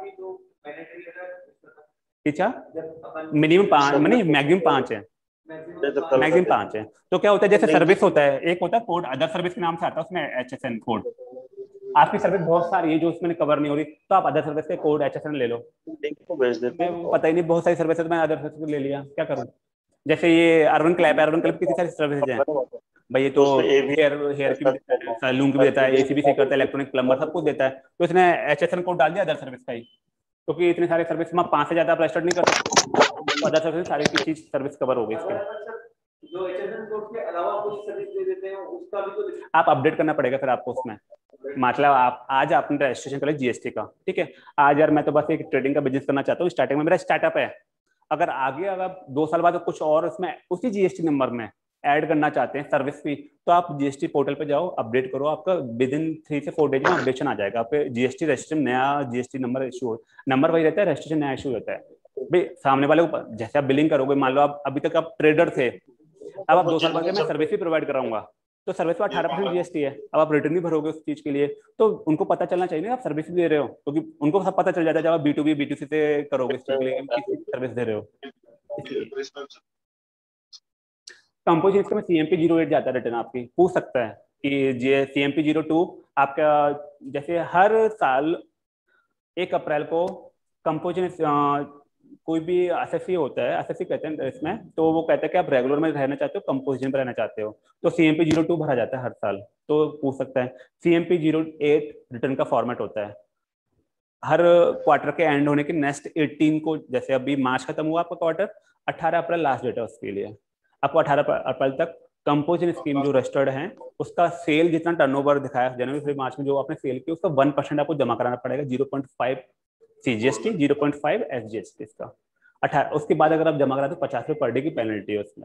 अच्छा, मिनिमम 5 नहीं, मैक्सिमम 5 है, मैक्सिमम 5 है। तो क्या होता है, जैसे सर्विस होता है, एक होता है कोड, अदर सर्विस के नाम से आता है उसमें HSN कोड। आपकी सर्विस बहुत सारी है जो उसमें कवर नहीं हो रही, तो आप अदर सर्विस के कोड HSN ले लो। लिंक को भेज देते हैं। पता ही नहीं, बहुत सारी सर्विस है तो मैं अदर सर्विस ले लिया, क्या करूँ। जैसे ये अर्बन क्लैप कितनी सारी सर्विसेज हैं भाई, ये तो हेयर की भी देता है, सैलून की भी देता है, AC भी सही करता है, इलेक्ट्रॉनिक प्लम्बर सब कुछ देता है, तो इसने HSN कोड डाल दिया अदर सर्विस का ही, क्योंकि इतने सारे सर्विस में 5 से ज्यादा आप रजिस्टर्ड नहीं कर सकते, तो अदर सर्विस सारी की चीज सर्विस कवर हो गई इसके। जो HSN कोड के अलावा कुछ सर्विस दे देते हैं उसका भी तो आप अपडेट करना पड़ेगा फिर आपको उसमें। मतलब आप आज आपने रजिस्ट्रेशन कर लिया GST का, ठीक है, आज यार मैं तो बस एक ट्रेडिंग का बिजनेस करना चाहता हूँ, स्टार्टिंग में मेरा स्टार्टअप है, अगर आगे अगर 2 साल बाद कुछ और उसमें उसी GST नंबर में ऐड करना चाहते हैं सर्विस फी, तो आप GST पोर्टल पे जाओ, अपडेट करो, आपका विद इन 3 से 4 डेज में अपडेशन आ जाएगा, आपके GST रजिस्ट्रेशन नया GST नंबर इशू हो, नंबर वही रहता है, रजिस्ट्रेशन नया इशू रहता है भाई। सामने वाले को जैसे आप बिलिंग करोगे, मान लो आप अभी तक आप ट्रेडर थे, अब आप 2 साल बाद मैं सर्विस भी प्रोवाइड कराऊंगा, तो सर्विस पर 18% GST है, अब आप रिटर्न भी भरोगे उस चीज के लिए, तो उनको पता चलना चाहिए ना आप सर्विस भी दे रहे हो, क्योंकि उनको सब पता चल जाता है जब आप B2B B2C से करोगे इस चीज के लिए किस सर्विस दे रहे हो। कंपोजिशन इसका में CMP 08 जाता है रिटर्न, आपकी पूछ सकता है कि CMP 02 आपका, जैसे हर साल 1 अप्रैल को कंपोजिशन कोई भी एसएससी होता है, एसएससी कहते हैं इसमें, तो वो कहता है कि आप रेगुलर में रहना चाहते हो कंपोजिशन में रहना चाहते हो, तो CMP 02 भरा जाता है हर साल, तो पूछ सकता है। CMP 08 रिटर्न का फॉर्मेट होता है, हर क्वार्टर के एंड होने के नेक्स्ट 18 को, जैसे अभी मार्च खत्म हुआ आपका क्वार्टर, 18 अप्रैल लास्ट डेट है उसके लिए, आपको 18 अप्रैल तक कंपोजिशन स्कीम जो रजिस्टर्ड है उसका सेल जितना टर्नओवर दिखाया जनवरी फरवरी मार्च में जो आपने सेल किया उसका 1% आपको जमा कराना पड़ेगा, 0.5 CGST 0.5 SGST इसका 18, उसके बाद अगर आप जमा करा तो 50 रुपये पर डे की पेनल्टी है उसमें।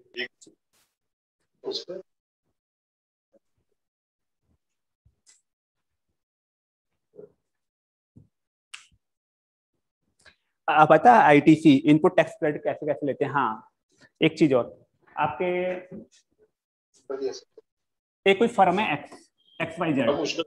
पता है ITC इनपुट टैक्स क्रेडिट कैसे कैसे लेते हैं। हाँ, एक चीज और, आपके एक कोई फर्म है XYZ,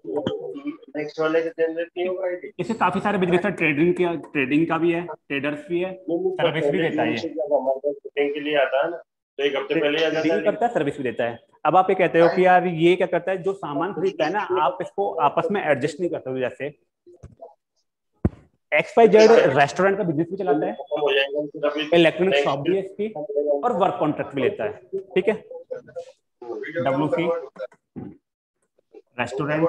इससे काफी सारे बिजनेस है, ट्रेडिंग का भी है, ट्रेडर्स भी है, सर्विस भी देता है, के लिए आता है ना, तो 1 हफ्ते पहले ट्रेडिंग करता है, सर्विस भी देता है। अब आप ये कहते हो कि यार ये क्या करता है, जो सामान खरीदता है ना आप इसको आपस में एडजस्ट नहीं करते हो, जैसे XYZ रेस्टोरेंट का बिजनेस भी चलाता है, इलेक्ट्रॉनिक शॉप भी है इसकी, और वर्क कॉन्ट्रैक्ट भी लेता है, ठीक है, WC रेस्टोरेंट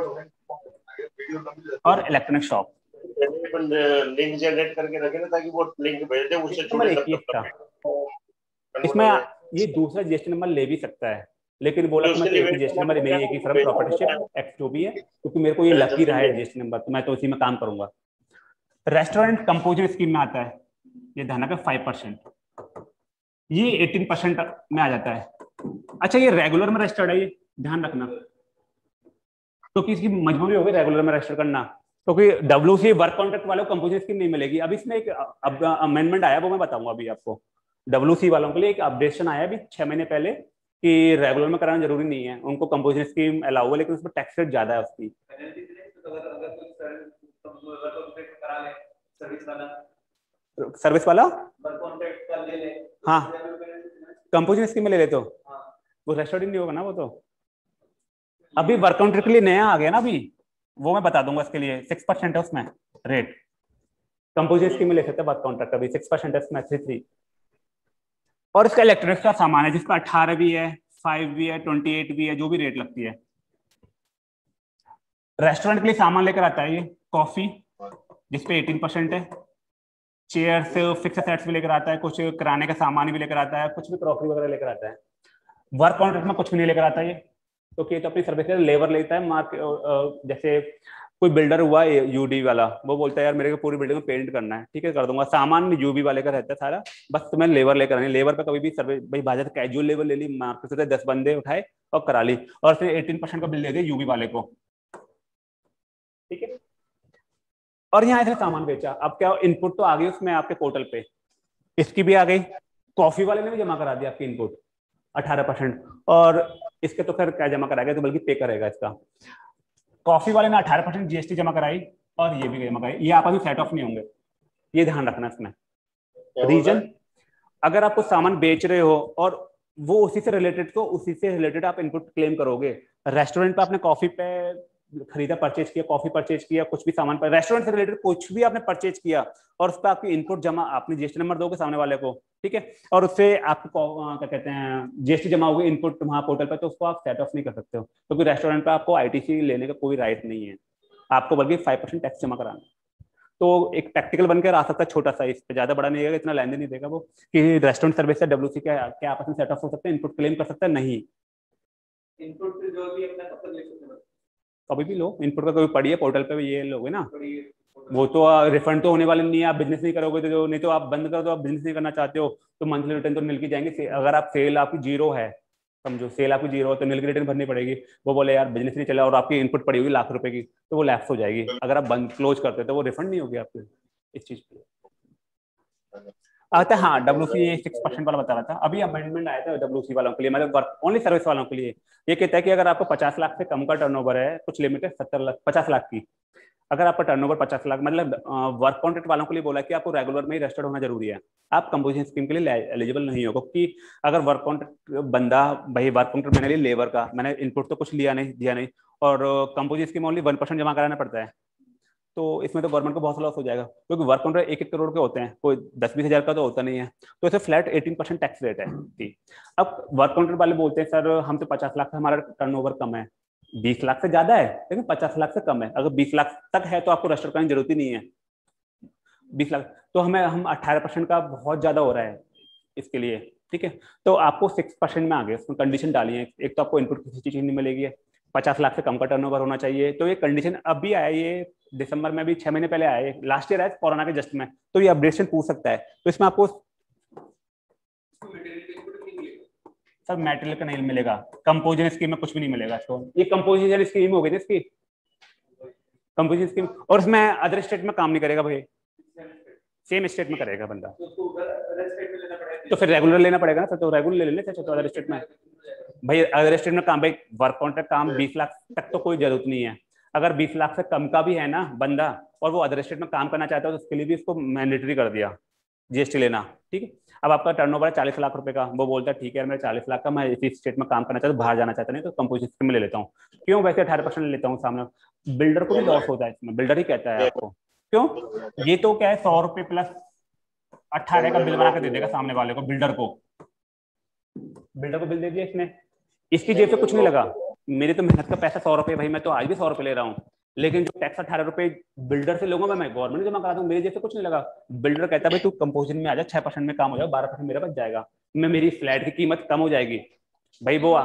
और इलेक्ट्रॉनिक शॉप। लिंक जनरेट करके रखे ना ताकि वो लिंक भेज दे, उससे जुड़े। इसमें ये दूसरा GST नंबर ले भी सकता है, लेकिन बोला तो मैं एक ही GST नंबर, मेरी एक ही फर्म प्रॉपर्टीशिप एक्ट जो भी है, क्योंकि मेरे को ये लकी रहा है GST नंबर, तो मैं तो उसी में काम करूंगा। रेस्टोरेंट कंपोजिशन स्कीम में आता है, ये ध्यान रखना 5%, ये 18% में आ जाता है। अच्छा, ये रेगुलर में रजिस्टर्ड है, ये ध्यान रखना, तो इसकी मजबूरी होगी रेगुलर में रजिस्टर करना, क्योंकि WC वर्क कॉन्ट्रैक्ट वालों को कंपोजिशन स्कीम नहीं मिलेगी। अभी इसमें एक अमेंडमेंट आया, वो मैं बताऊंगा अभी आपको। WC वालों के लिए एक अपडेशन आया अभी 6 महीने पहले कि रेगुलर में कराना जरूरी नहीं है, उनको कंपोजिशन स्कीम अलाउ है, लेकिन उसमें टैक्स रेट ज्यादा है उसकी। सर्विस वाला हाँ कंपोजिशन स्कीम में ले लेते हो, वो रेस्टोरेंट नहीं होगा ना, वो तो अभी वर्क कॉन्ट्रैक्ट के लिए नया आ गया ना अभी, वो मैं बता दूंगा इसके लिए 6% है उसमें रेट, कंपोजिशन स्कीम में ले सकते हैं वर्क कॉन्ट्रैक्ट अभी 6% है उसमें 3। और इसका इलेक्ट्रॉनिक्स का सामान है जिसका 18 भी है, 5 भी है, 28 भी है, जो भी रेट लगती है। रेस्टोरेंट के लिए सामान लेकर आता है ये कॉफी जिसपे 18% है, चेयर्स फिक्स सेट्स भी लेकर आता है, कुछ किराने का सामान भी लेकर आता है, कुछ भी क्रॉकरी वगैरह लेकर आता है। वर्क कॉन्ट्रैक्ट में कुछ भी नहीं लेकर आता ये, तो ये तो अपनी सर्विस लेबर लेता है। मार्क जैसे कोई बिल्डर हुआ यूडी वाला, वो बोलता है यार मेरे को पूरी बिल्डिंग में पेंट करना है, ठीक है कर दूंगा, सामान यूबी वाले का रहता है सारा, बस तुम्हें लेबर लेकर आनी, लेबर पे कभी भी सर्विस भाई बाजार कैजुअल लेबर ले ली, मार्केट से 10 बंदे उठाए और करा ली, और फिर 18% का बिल दे दिया यूबी वाले को, ठीक है। और यहाँ ऐसे सामान बेचा, अब क्या इनपुट तो आ गई उसमें आपके पोर्टल पे, इसकी भी आ गई, कॉफी वाले ने भी जमा करा दिया आपकी इनपुट 18%, और इसके तो खैर क्या जमा कराएगा, तो बल्कि पे करेगा इसका। कॉफी वाले ने 18% जीएसटी जमा कराई और ये भी जमा कराई, ये आप अभी सेट ऑफ नहीं होंगे, ये ध्यान रखना इसमें। रीजन, अगर आप कुछ सामान बेच रहे हो और वो उसी से रिलेटेड आप इनपुट क्लेम करोगे। रेस्टोरेंट पे आपने कॉफी पे खरीदा, परचेज किया, कॉफी परचेज किया, कुछ भी सामान पर रेस्टोरेंट से रिलेटेड कुछ भी आपने परचेज किया और उस पर आपकी इनपुट जमा, आपने जीएसटी नंबर दोगे सामने वाले को, ठीक है, और उससे आपको क्या कहते हैं जीएसटी जमा होगी इनपुट वहां पोर्टल पर, तो उसको आप सेट ऑफ नहीं कर सकते हो, क्योंकि रेस्टोरेंट पे आपको आईटीसी लेने का कोई राइट नहीं है, आपको बल्कि 5% टैक्स जमा कराना। तो एक प्रैक्टिकल बनकर आ सकता है छोटा सा, इस पे ज्यादा बड़ा नहीं है, इतना लेन देन नहीं देगा वो, कि रेस्टोरेंट सर्विस से डब्ल्यूसी क्या आपस में सेट ऑफ हो सकते हैं, इनपुट क्लेम कर सकता है, नहीं इनपुट जो भी अपना कब तक ले सकते हैं, कभी भी लो, इनपुट का कोई पड़ी है पोर्टल पे ये लोगे ना, वो तो रिफंड तो होने वाले नहीं है, आप बिजनेस नहीं करोगे तो, नहीं तो आप बंद करो, तो आप बिजनेस नहीं करना चाहते हो तो मंथली रिटर्न तो निल की जाएंगे। अगर आप सेल आपकी जीरो है, समझो सेल आपकी जीरो है, तो निल की रिटर्न भरनी पड़ेगी। वो बोले यार बिजनेस नहीं चला और आपकी इनपुट पड़ी होगी लाख रुपए की, तो वो लैप्स हो जाएगी। अगर आप बंद क्लोज करते तो वो रिफंड नहीं होगी आपकी इस चीज पे। आता हाँ डब्ल्यूसी 6% वाला बता रहा था, अभी अमेंडमेंट आया था डब्ल्यूसी वालों के लिए, मतलब ओनली सर्विस वालों के लिए। ये कहता है कि अगर आपको 50 लाख से कम का टर्नओवर है, कुछ लिमिट है 70 लाख 50 लाख की, अगर आपका टर्नओवर 50 लाख, मतलब वर्क कॉन्ट्रैक्ट वालों के लिए बोला कि आपको रेगुलर में ही रजिस्टर्ड होना जरूरी है, आप कंपोजिशन स्कीम के लिए एलिजिबल नहीं हो, क्योंकि अगर वर्क कॉन्ट्रैक्ट बंदा, भाई वर्क कॉन्ट्रैक्ट मैंने लिया लेबर का, मैंने इनपुट तो कुछ लिया नहीं दिया नहीं, और कंपोजिशन स्कीम ओनली 1% जमा कराना पड़ता है, तो इसमें तो गवर्नमेंट को बहुत लॉस हो जाएगा, क्योंकि वर्क कॉन्ट्रैक्ट 1-1 करोड़ के होते हैं, कोई 10-20 हज़ार का तो होता नहीं है, तो इसे फ्लैट 18% टैक्स रेट है। अब वर्क कॉन्ट्रैक्ट वाले बोलते हैं सर हम तो 50 लाख से हमारा टर्नओवर कम है, 20 लाख से ज्यादा है लेकिन 50 लाख से कम है, अगर 20 लाख तक है तो आपको रजिस्टर करने की जरूरत ही नहीं है, 20 लाख तो हम 18% का बहुत ज्यादा हो रहा है इसके लिए, ठीक है। तो आपको 6% में आ गए, उसमें कंडीशन डाली है, एक तो आपको इनपुट किसी चीज नहीं मिलेगी, 50 लाख से कम का टर्नओवर होना चाहिए, तो ये कंडीशन अभी आया, ये दिसंबर में भी 6 महीने पहले आया, लास्ट ईयर आया कोरोना के जस्ट में, तो ये अपडेशन पूछ सकता है, तो इसमें आपको सब मटेरियल का नहीं मिलेगा, कंपोजिशन स्कीम में कुछ भी नहीं मिलेगा इसको, ये कंपोजिशन स्कीम हो गई ना इसकी, कंपोजिशन स्कीम, और इसमें अदर स्टेट में काम नहीं करेगा भाई, सेम स्टेट में करेगा बंदा, तो फिर रेगुलर लेना पड़ेगा ना, तो रेगुलर ले लेते तो अदर स्टेट में, भाई अदर स्टेट में काम, भाई वर्क कॉन्ट्रैक्ट काम 20 लाख तक तो कोई जरूरत नहीं है, अगर 20 लाख से कम का भी है ना बंदा और वो अदर स्टेट में काम करना चाहता है तो उसके लिए भी इसको मैंडेटरी कर दिया जीएसटी लेना, ठीक है। अब आपका टर्नओवर है 40 लाख रुपए का, वो बोलता है ठीक है मेरा 40 लाख का, मैं इसी स्टेट में काम करना चाहता हूँ, बाहर जाना चाहता नहीं तो कंपोजिशन स्कीम में ले लेता हूँ, क्यों वैसे 18% ले लेता हूँ, सामने बिल्डर को भी लॉस होता है इसमें, बिल्डर ही कहता है आपको, क्यों ये तो क्या है 100 रुपए प्लस 18 का बिल बना के दे देगा सामने वाले को, बिल्डर को बिल दे दिया इसने, इसकी जेब से कुछ नहीं लगा, मेरी तो मेहनत का पैसा 100 रुपए, भाई मैं तो आज भी 100 रुपए ले रहा हूँ, लेकिन जो टैक्स 18 रुपए बिल्डर से लूंगा मैं गवर्नमेंट जमा करा दूं, मेरे जैसे कुछ नहीं लगा। बिल्डर कहता है भाई तू कंपोजिशन में आ जा, 6% में काम हो जाएगा, 12% मेरा बच जाएगा, मैं मेरी फ्लैट की कीमत कम हो जाएगी, भाई वो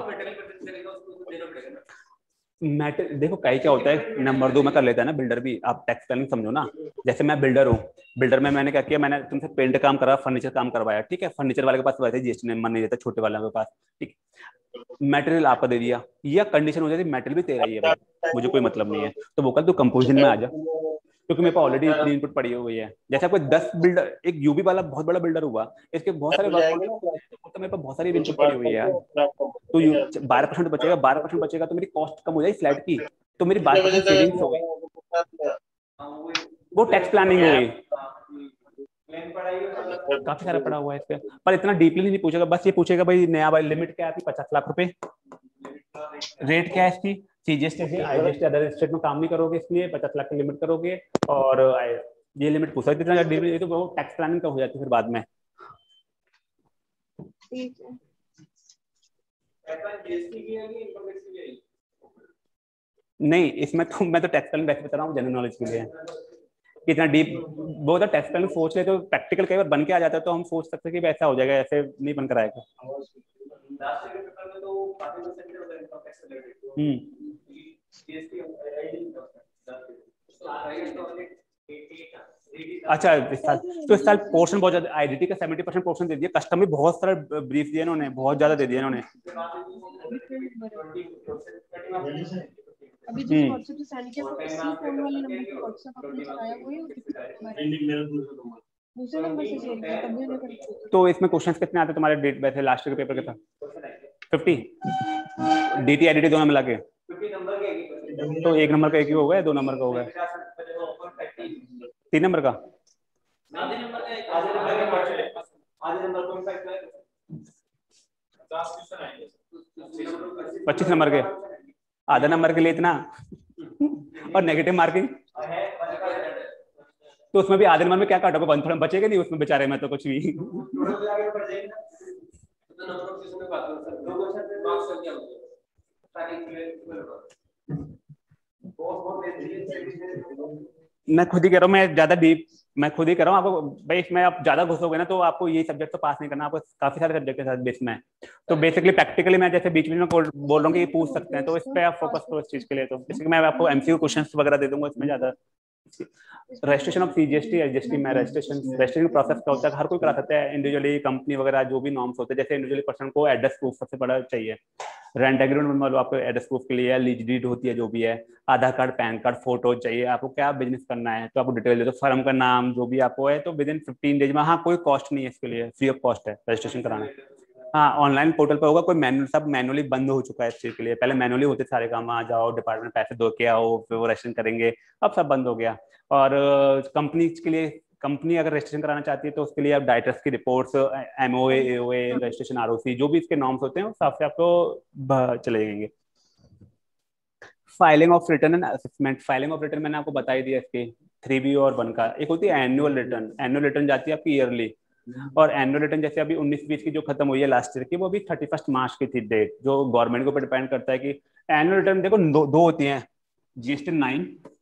मैटर देखो कहीं क्या होता है, नंबर 2 में कर लेता है ना बिल्डर भी, आप टैक्स प्लानिंग समझो ना, जैसे मैं बिल्डर हूँ, बिल्डर में मैंने क्या किया, मैंने तुमसे पेंट काम करा, फर्नीचर काम करवाया, ठीक है, फर्नीचर वाले के पास वैसे जीएसटी मन नहीं देता, छोटे वाले के पास, ठीक, मटेरियल आपका दे दिया, या कंडीशन हो जाती है मटेरियल भी तेरा ही है भाई, मुझे कोई मतलब नहीं है, तो वो कल तू कंपोजिशन में आ जा, क्योंकि मेरे पास ऑलरेडी इतनी इनपुट पड़ी हुई है, जैसे कोई 10 बिल्डर, एक यूबी वाला बहुत बड़ा बिल्डर हुआ, इसके बहुत सारे तो मेरे पास बहुत सारी इनपुट पड़ी हुई है यार, तो 12% बचेगा, 12% बचेगा तो मेरी कॉस्ट कम हो जाएगी फ्लैट की, तो मेरी 12% सेविंग्स हो गई, वो टैक्स प्लानिंग हो गई, काफी सारा पड़ा हुआ है इस पे, पर इतना डीपली नहीं पूछेगा, बस ये पूछेगा भाई नया भाई लिमिट क्या है आपकी 50 लाख रुपए, रेट क्या है इसकी, सीजीएसटी आईजीएसटी अदर स्टेट में काम नहीं करोगे इसलिए 50 लाख की लिमिट करोगे, और ये लिमिट पूछ सकते हैं। इतना ये तो वो टैक्स प्लानिंग का हो जाती है फिर बाद में। ठीक है। नहीं इसमें तो मैं तो टैक्स प्लानिंग वैसे बता रहा हूँ जनरल नॉलेज के लिए, इतना डीप वो तो टैक्स प्लानिंग सोच ले तो प्रैक्टिकल कई बार बन के आ जाता है तो हम सोच सकते हैं कि ऐसा हो जाएगा, ऐसे नहीं बन कर आएगा। अच्छा इस साल पोर्शन बहुत ज्यादा, आईडीटी का 70% पोर्शन दे दिया, कस्टम में बहुत सारा ब्रीफ दिया इन्होंने, बहुत ज्यादा दे दिया इन्होंने। अभी जो व्हाट्सएप से सेंड किया वो इसी फोन वाले नंबर पे व्हाट्सएप आपने चलाया वही दूसरे नंबर से शेयर किया तब भी उन्हें कर। तो इसमें क्वेश्चंस कितने आते तुम्हारे डेट वैसे लास्ट के पेपर के था? 50 डीटी आईडीटी दोनों मिला के, तो एक नंबर का एक ही हो गया, 2 नंबर का हो गया, 3 नंबर का। 25 नंबर के, आधा नंबर के लिए इतना और नेगेटिव मार्किंग, तो उसमें भी आधे नंबर में क्या काटोगे, 1 थोड़ा बचेगा नहीं उसमें बेचारे में तो कुछ भी। मैं खुद ही कह रहा हूँ, मैं ज्यादा डीप मैं खुद ही कर रहा हूँ आपको भाई, इसमें आप ज्यादा घुसोगे ना तो आपको ये सब्जेक्ट तो पास नहीं करना, आपको काफी सारे सब्जेक्ट के साथ बेस में। तो बेसिकली प्रैक्टिकली मैं जैसे बीच में बोल रहा हूँ कि ये पूछ सकते हैं, तो इस पे आप फोकस करो इस चीज के लिए। तो बेसिकली मैं आपको एमसीक्यू क्वेश्चंस वगैरह दे दूंगा इसमें ज्यादा। रजिस्ट्रेशन ऑफ सीजीएसटी एसजीएसटी में रजिस्ट्रेशन प्रोसेस क्या होता है, हर कोई करा सकता है इंडिविजुअली, कंपनी वगैरह जो भी नॉर्म्स होते हैं, जैसे इंडिविजुअली पर्सन को एड्रेस प्रूफ सबसे बड़ा चाहिए, रेंट एग्रीमेंट मान लो आपको एड्रेस प्रूफ के लिए, लीज डीड होती है जो भी है, Aadhaar card PAN card photo चाहिए, आपको क्या बिजनेस करना है तो आपको डिटेल दे दो, फर्म का नाम जो भी आपको है, तो विद इन 15 डेज में। हाँ कोई कॉस्ट नहीं है इसके लिए, फ्री ऑफ कॉस्ट है रजिस्ट्रेशन कराना। हाँ ऑनलाइन पोर्टल पर होगा, कोई मैनुअल सब मैनुअली बंद हो चुका है इस चीज के लिए, पहले मैनुअली होते सारे काम, आ जाओ डिपार्टमेंट पैसे दो के आओ फिर वो रजिस्ट्रेशन करेंगे, अब सब बंद हो गया। और कंपनी के लिए, कंपनी अगर रजिस्ट्रेशन कराना चाहती है तो उसके लिए आप डायरेक्टर्स की reports, MOA AOA registration ROC जो भी इसके नॉर्म्स होते हैं उस हिसाब से आपको चले जाएंगे। Filing of return and assessment, filing of return मैंने आपको बता ही दिया इसके 3B और 1 का। एक होती है एनुअल रिटर्न, एनुअल रिटर्न जाती है आपकी ईयरली, और एनुअल रिटर्न जैसे अभी 19-20 की जो खत्म हुई है लास्ट ईयर की, वो अभी 31 मार्च की थी डेट, जो गवर्नमेंट के ऊपर डिपेंड करता है कि एनुअल रिटर्न देखो दो होती हैं, जीएसटी 9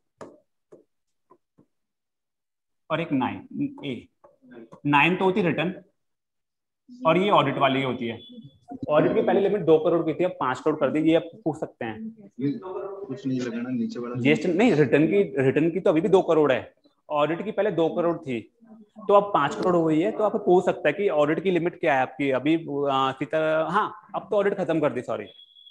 और एक 9 तो होती है रिटर्न, और ये ऑडिट वाली होती है। ऑडिट की पहले लिमिट 2 करोड़ की थी, अब 5 करोड़ कर दी, ये आप पूछ सकते हैं। कुछ नहीं लगाना नीचे वाला जीएसटी नहीं, रिटर्न की तो अभी भी 2 करोड़ है, ऑडिट की पहले 2 करोड़ थी तो अब 5 करोड़ हो गई है। तो आप पूछ सकता है कि ऑडिट की लिमिट क्या है आपकी अभी। हाँ अब तो ऑडिट खत्म कर दी, सॉरी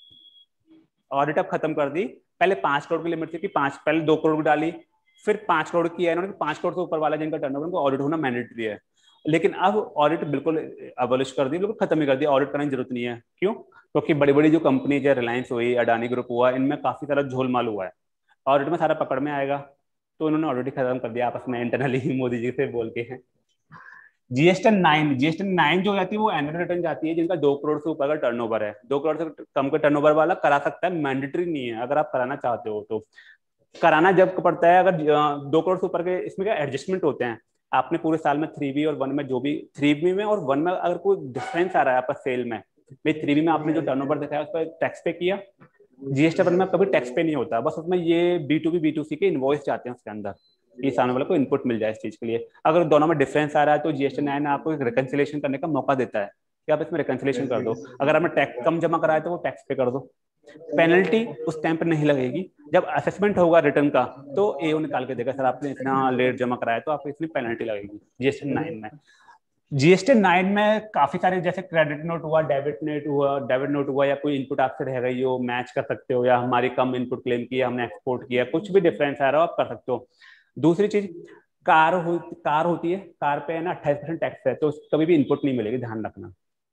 ऑडिट अब खत्म कर दी, पहले 5 करोड़ की लिमिट थी कि पहले 2 करोड़ डाली, फिर 5 करोड़ की है इन्होंने, 5 करोड़ से ऊपर वाला जिनका टर्नओवर उनको ऑडिट होना मैंडेटरी है। लेकिन अब ऑडिट बिल्कुल अबॉलिश कर दी, बिल्कुल खत्म ही कर दिया, ऑडिट करने की जरूरत नहीं है। क्यों? क्योंकि बड़ी बड़ी जो कंपनी है, रिलायंस हुई, अडानी ग्रुप हुआ, इनमें काफी सारा झोलमाल हुआ है, ऑडिट में सारा पकड़ में आएगा, तो उन्होंने ऑडिट खत्म कर दिया आपस में इंटरनली मोदी जी से बोल के। जीएसटी 9 जो जाती है वो एनुअल रिटर्न जाती है जिनका 2 करोड़ से ऊपर का टर्नओवर है। 2 करोड़ से कम का टर्नओवर वाला करा सकता है, मैंडेटरी नहीं है। अगर आप कराना चाहते हो तो कराना जब पड़ता है, अगर 2 करोड़ से ऊपर के, इसमें क्या एडजस्टमेंट होते हैं, आपने पूरे साल में 3B और 1 में जो भी 3B में और 1 में अगर कोई डिफरेंस आ रहा है आपका सेल में, भाई 3B में आपने जो टर्नओवर दिखाया उस पर टैक्स पे किया, जीएसटी 1 में कभी टैक्स पे नहीं होता, बस उसमें ये B2B B2C के इनवॉइस जाते हैं उसके अंदर, ये सामने वाले को इनपुट मिल जाए इस चीज के लिए। अगर दोनों में डिफरेंस आ रहा है तो जीएसटी 9 आपको एक रिकंसिलेशन करने का मौका देता है कि आप इसमें रिकंसिलेशन कर दो। अगर आपने टैक्स कम जमा कराया तो वो टैक्स पे कर दो, पेनल्टी उस टाइम पर नहीं लगेगी। जब असेसमेंट होगा रिटर्न का तो एओ निकाल के देगा, सर आपने इतना लेट जमा कराया तो आपको इतनी पेनल्टी लगेगी जीएसटी 9 में। जीएसटी 9 में काफी सारे, जैसे क्रेडिट नोट हुआ, डेबिट नोट हुआ, या कोई इनपुट आपसे रह गई हो मैच कर सकते हो, या हमारी कम इनपुट क्लेम किया हमने एक्सपोर्ट किया, कुछ भी डिफरेंस आ रहा हो आप कर सकते हो। दूसरी चीज कार होती है, कार पे है ना 28% टैक्स है, तो कभी भी इनपुट नहीं मिलेगी, ध्यान रखना।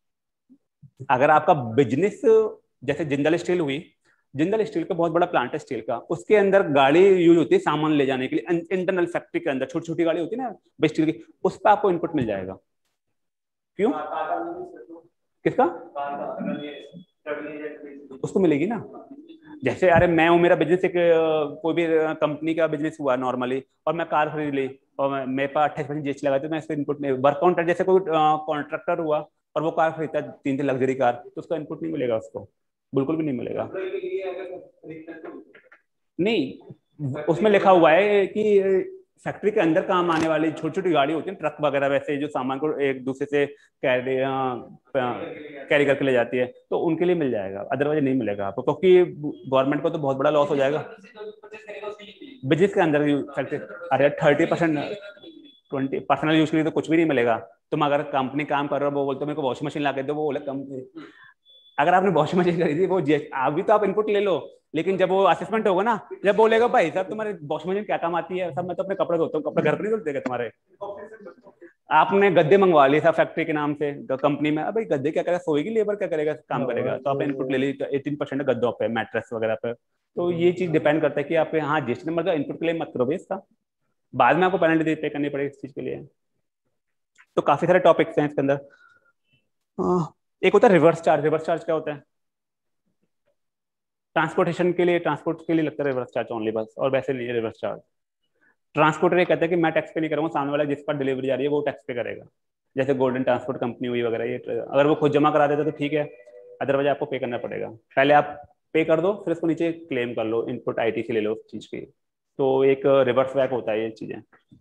अगर आपका बिजनेस जैसे जिंदल स्टील हुई, जिंदल स्टील का बहुत बड़ा प्लांट है स्टील का, उसके अंदर गाड़ी यूज होती है सामान ले जाने के लिए, इंटरनल फैक्ट्री के अंदर छोटी छोटी गाड़ी होती है ना स्टील की, उस पर आपको इनपुट मिल जाएगा। क्यों? किसका? उसको मिलेगी ना। जैसे अरे मैं हूँ, मेरा बिजनेस एक कोई भी कंपनी का बिजनेस हुआ नॉर्मली, और मैं कार खरीद ली और मेरे पास 28% जीएसटी लगा, तो मैं इसको इनपुट नहीं, वर्क कॉन्ट्रैक्ट जैसे कोई कॉन्ट्रैक्टर हुआ और वो कार खरीदता है 3 लग्जरी कार, तो उसका इनपुट नहीं मिलेगा, उसको बिल्कुल भी नहीं मिलेगा। नहीं, उसमें लिखा हुआ है कि फैक्ट्री के अंदर काम आने वाली छोटी छोटी गाड़ी होती है, ट्रक वगैरह, वैसे जो सामान को एक दूसरे से कैरी करके ले जाती है, तो उनके लिए मिल जाएगा, अदरवाइज नहीं मिलेगा आपको, क्योंकि गवर्नमेंट को तो बहुत बड़ा लॉस हो जाएगा बिजनेस के अंदर फैक्ट्री। अरे 30% 20 पर्सनल यूज के लिए तो कुछ भी नहीं मिलेगा। तुम अगर कंपनी काम कर रहे हो, वो बोलते मेरे को वॉशिंग मशीन ला के दो, वो बोले कंपनी, अगर आपने वॉशिंग मशीन खरीदी वो अभी तो आप इनपुट ले लो, लेकिन जब वो असेसमेंट होगा ना, जब बोलेगा भाई साहब तुम्हारे वॉशिंग मशीन क्या काम आती है, सब मैं तो अपने कपड़े धोता हूँ, कपड़े घर पर नहीं धोते तुम्हारे, आपने गद्दे मंगवा लिए था फैक्ट्री के नाम से कंपनी में, अब भाई गद्दे क्या करेगा, सोएगी लेबर क्या करेगा, काम करेगा, तो आपने इनपुट ले ली 18% गद्दों पे, मैट्रेस वगैरह पे। तो ये चीज डिपेंड करता है कि आप हाँ जीएसटी नंबर का इनपुट क्लेम मत करो भाई इसका, बाद में आपको पेनल्टी पे करनी पड़ेगी इस चीज के लिए। तो काफी सारे टॉपिक्स हैं इसके अंदर। एक होता है रिवर्स चार्ज। रिवर्स चार्ज क्या होता है? ट्रांसपोर्टेशन के लिए, ट्रांसपोर्ट के लिए लगता है रिवर्स चार्ज ओनली बस, और वैसे नहीं है रिवर्स चार्ज। ट्रांसपोर्टर ये कहता है कि मैं टैक्स पे नहीं करूंगा, सामने वाला जिस पर डिलीवरी जा रही है वो टैक्स पे करेगा, जैसे गोल्डन ट्रांसपोर्ट कंपनी हुई वगैरह, ये अगर वो खुद जमा करा देते तो ठीक है, अदरवाइज आपको पे करना पड़ेगा। पहले आप पे कर दो, फिर उसको नीचे क्लेम कर लो, इनपुट आईटीसी ले लो उस चीज की। तो एक रिवर्स बैक होता है ये चीजें।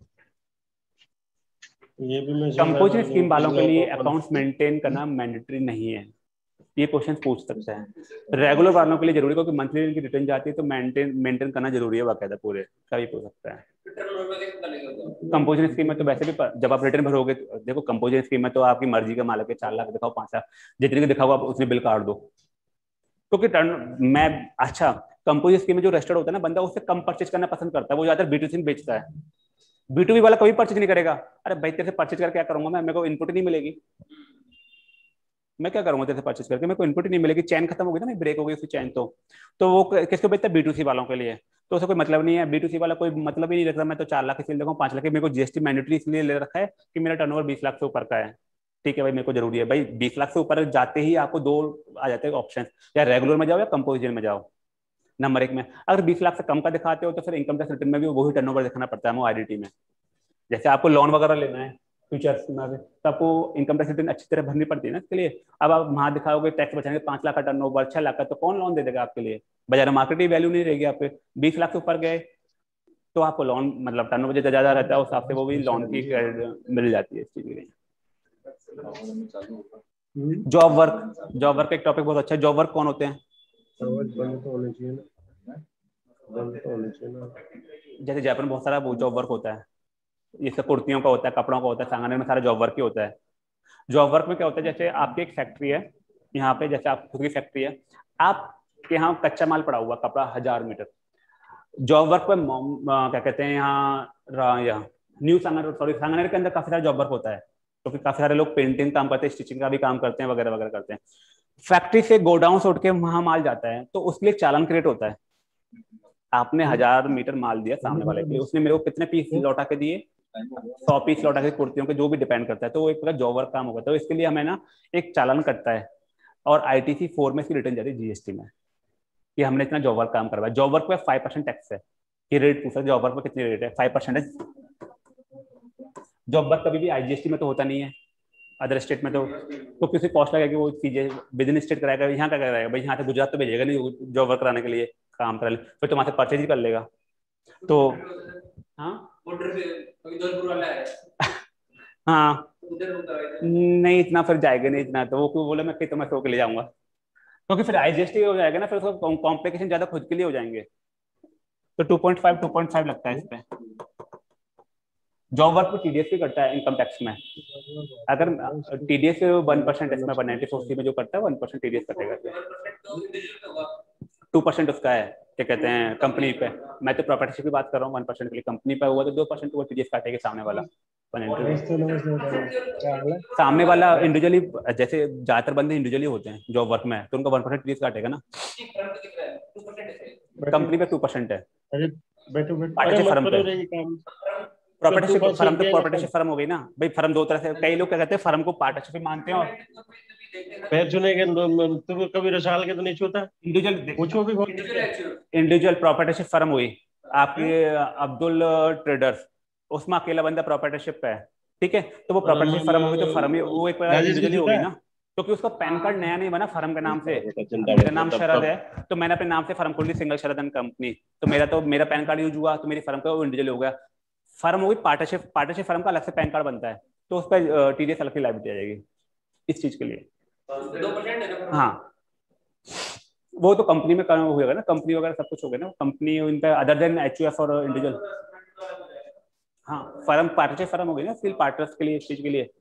ये भी कंपोजिट स्कीम वालों के लिए अकाउंट्स मेंटेन करना मैंडेटरी नहीं है, ये क्वेश्चन पूछ सकते हैं। रेगुलर वालों के लिए जरूरी, क्योंकि मंथली इनकी रिटर्न जाती है तो मेंटेन करना जरूरी है बाकायदा पूरे, कभी पूछ सकता है। कंपोजिट स्कीम में तो वैसे भी जब आप रिटर्न भरोगे, देखो कंपोजिट स्कीम में तो आपकी मर्जी का मालिक है, 4 लाख दिखाओ 5 लाख, जितने के दिखाओ आप उतने बिल काट दो, क्योंकि मैं अच्छा कंपोजिट स्कीम में जो रजिस्टर्ड होता है ना बंदा, उससे कम परचेज करना पसंद करता है, वो ज्यादातर B2C में बेचता है, B2B वाला कभी परचेज नहीं करेगा। अरे भाई तेरे से परचेज करके क्या करूंगा मैं, मेरे को इनपुट नहीं मिलेगी, मैं क्या करूंगा तेरे से परचेज करके, मेरे को इनपुट ही नहीं मिलेगी, चैन खत्म हो गई ना, ब्रेक हो गई उसकी चैन। तो वो किसको बेचता है? B2C वालों के लिए। तो उसका कोई मतलब नहीं है, B2C वाला कोई मतलब ही नहीं रखता, मैं तो 4 लाख की सेल देखूँ 5 लाख की, मेरे को जीएसटी मैंडेटरी इसलिए ले रखा है कि मेरा टर्नओवर 20 लाख से ऊपर का है, ठीक है भाई मेरे को जरूरी है भाई। 20 लाख से ऊपर जाते ही आपको 2 आ जाते हैं ऑप्शन, या रेगुलर में जाओ या कंपोजिशन में जाओ। नंबर 1 में अगर 20 लाख से कम का दिखाते हो तो फिर इनकम टैक्स रिटर्न में भी वही टर्नओवर दिखाना पड़ता है आईडीटी में। जैसे आपको लोन वगैरह लेना है फ्यूचर्स में, तो आपको इनकम टैक्स रिटर्न अच्छी तरह भरनी पड़ती है ना इसके लिए। अब आप वहां दिखाओगे टैक्स बचाएंगे 5 लाख का टर्नओवर 6 लाख का, तो कौन लोन दे देगा आपके लिए? बाजार में मार्केट की वैल्यू नहीं रहेगी आपके। 20 लाख से ऊपर गए तो आपको लोन मतलब टर्नओवर जितना ज्यादा रहता है उस हिसाब से वो भी लोन की मिल जाती है इस चीज के लिए। जॉब वर्क एक टॉपिक बहुत अच्छा है। जॉब वर्क कौन होते हैं? जैसे जयपुर में बहुत सारा जॉब वर्क होता है, ये सब कुर्तियों का होता है, कपड़ों का होता है, सांगनेर में सारा जॉब वर्क ही होता है। जॉब वर्क में क्या होता है, जैसे आपकी एक फैक्ट्री है यहाँ पे, जैसे आप खुद की फैक्ट्री है, आपके यहाँ कच्चा माल पड़ा हुआ कपड़ा 1000 मीटर, जॉब वर्क पे क्या कहते हैं यहाँ न्यू सांगनेर के अंदर काफी सारा जॉब वर्क होता है, क्योंकि काफी सारे लोग पेंटिंग काम करते हैं, स्टिचिंग का भी काम करते हैं, वगैरह वगैरह करते हैं। फैक्ट्री से गोडाउन से उठ के वहां माल जाता है, तो उसके लिए चालान क्रिएट होता है। आपने 1000 मीटर माल दिया सामने वाले के लिए, उसने मेरे को कितने पीस लौटा के दिए, 100 पीस लौटा के कुर्तियों के, जो भी डिपेंड करता है, तो वो एक प्रकार जॉब वर्क काम होगा। तो इसके लिए हमें ना एक चालान कटता है और ITC 4 में इसकी रिटर्न जाती है जीएसटी में कि हमने इतना जॉब वर्क काम करवाया। जॉब वर्क पे 5% टैक्स है। ये रेट पूछा जॉब वर्क पे कितनी रेट है? 5% है। जॉब वर्क कभी भी IGST में तो होता नहीं है, अदर स्टेट में तो किसी कॉस्ट लगेगा कि वो चीजें विद इन स्टेट कराएगा, यहाँ का कराएगा भाई, यहाँ से गुजरात तो भेजेगा नहीं जॉब वर्क कराने के लिए, काम करा ले फिर तुम्हारे से परचेज ही कर लेगा। तो हाँ हाँ नहीं इतना फिर जाएगा नहीं इतना, तो वो क्यों बोले मैं तुम्हें सो के ले जाऊंगा, क्योंकि फिर IGST हो जाएगा ना, फिर उसका कॉम्प्लिकेशन ज्यादा खुद के लिए हो जाएंगे। तो 2.5 लगता है इस पे। जॉब वर्क में TDS भी करता है इनकम टैक्स में, अगर TDS 1% इसमें 194C में जो करता है 1% TDS कटेगा, 2% उसका है क्या कहते हैं कंपनी पे। मैं तो प्रॉपर्टी की बात कर रहा हूँ, 1% के लिए कंपनी पे हुआ तो 2% वो TDS काटेगा सामने वाला। सामने वाला इंडिविजुअली, जैसे ज्यादातर बंदे इंडिविजुअली होते हैं जॉब वर्क में, तो उनका 1% TDS काटेगा ना। कंपनी पे 2% है, बैठो पार्टनरशिप फर्म पे प्रोपर्टीशिप फर्म तो प्रोपर्टीशिप फर्म हो गई ना भाई। फर्म दो तरह से, कई लोग क्या कहते हैं फर्म को पार्टनरशिप मानते हैं और पैर छूने के तुम कभी रसाल के तो नहीं छूता। इंडिविजुअल पूछो भी इंडिविजुअल प्रोपर्टीशिप फर्म हुई आपकी अब्दुल ट्रेडर्स, उसमें अकेला बंदा प्रोपर्टीशिप पे है, ठीक है, तो वो प्रोपर्टीशिप फर्म होगी तो फर्म वो एक इंडिविजुअली होगी ना, क्योंकि उसका पैन कार्ड नया नहीं बना फर्म के नाम से। मेरा नाम शरद है तो मैंने अपने नाम से फर्म खोल ली, सिंगल शरद एंड कंपनी, तो मेरा पैन कार्ड यूज हुआ तो मेरी फर्म का वो इंडिविजुअल हो गया। फर्म होगी पार्टनरशिप फर्म का अलग से पैन कार्ड बनता है, तो उस पर टीडीएस अलग की लाइबिलिटी आ जाएगी इस चीज के लिए। 2% हाँ वो तो कंपनी में होगा ना, कंपनी वगैरह सब कुछ होगा ना, कंपनी इनका अदर देन एचयूएफ और इंडिविजुअल। हाँ फर्म पार्टनरशिप फर्म हो गई ना सिर्फ पार्टनर्स के लिए, इस चीज के लिए।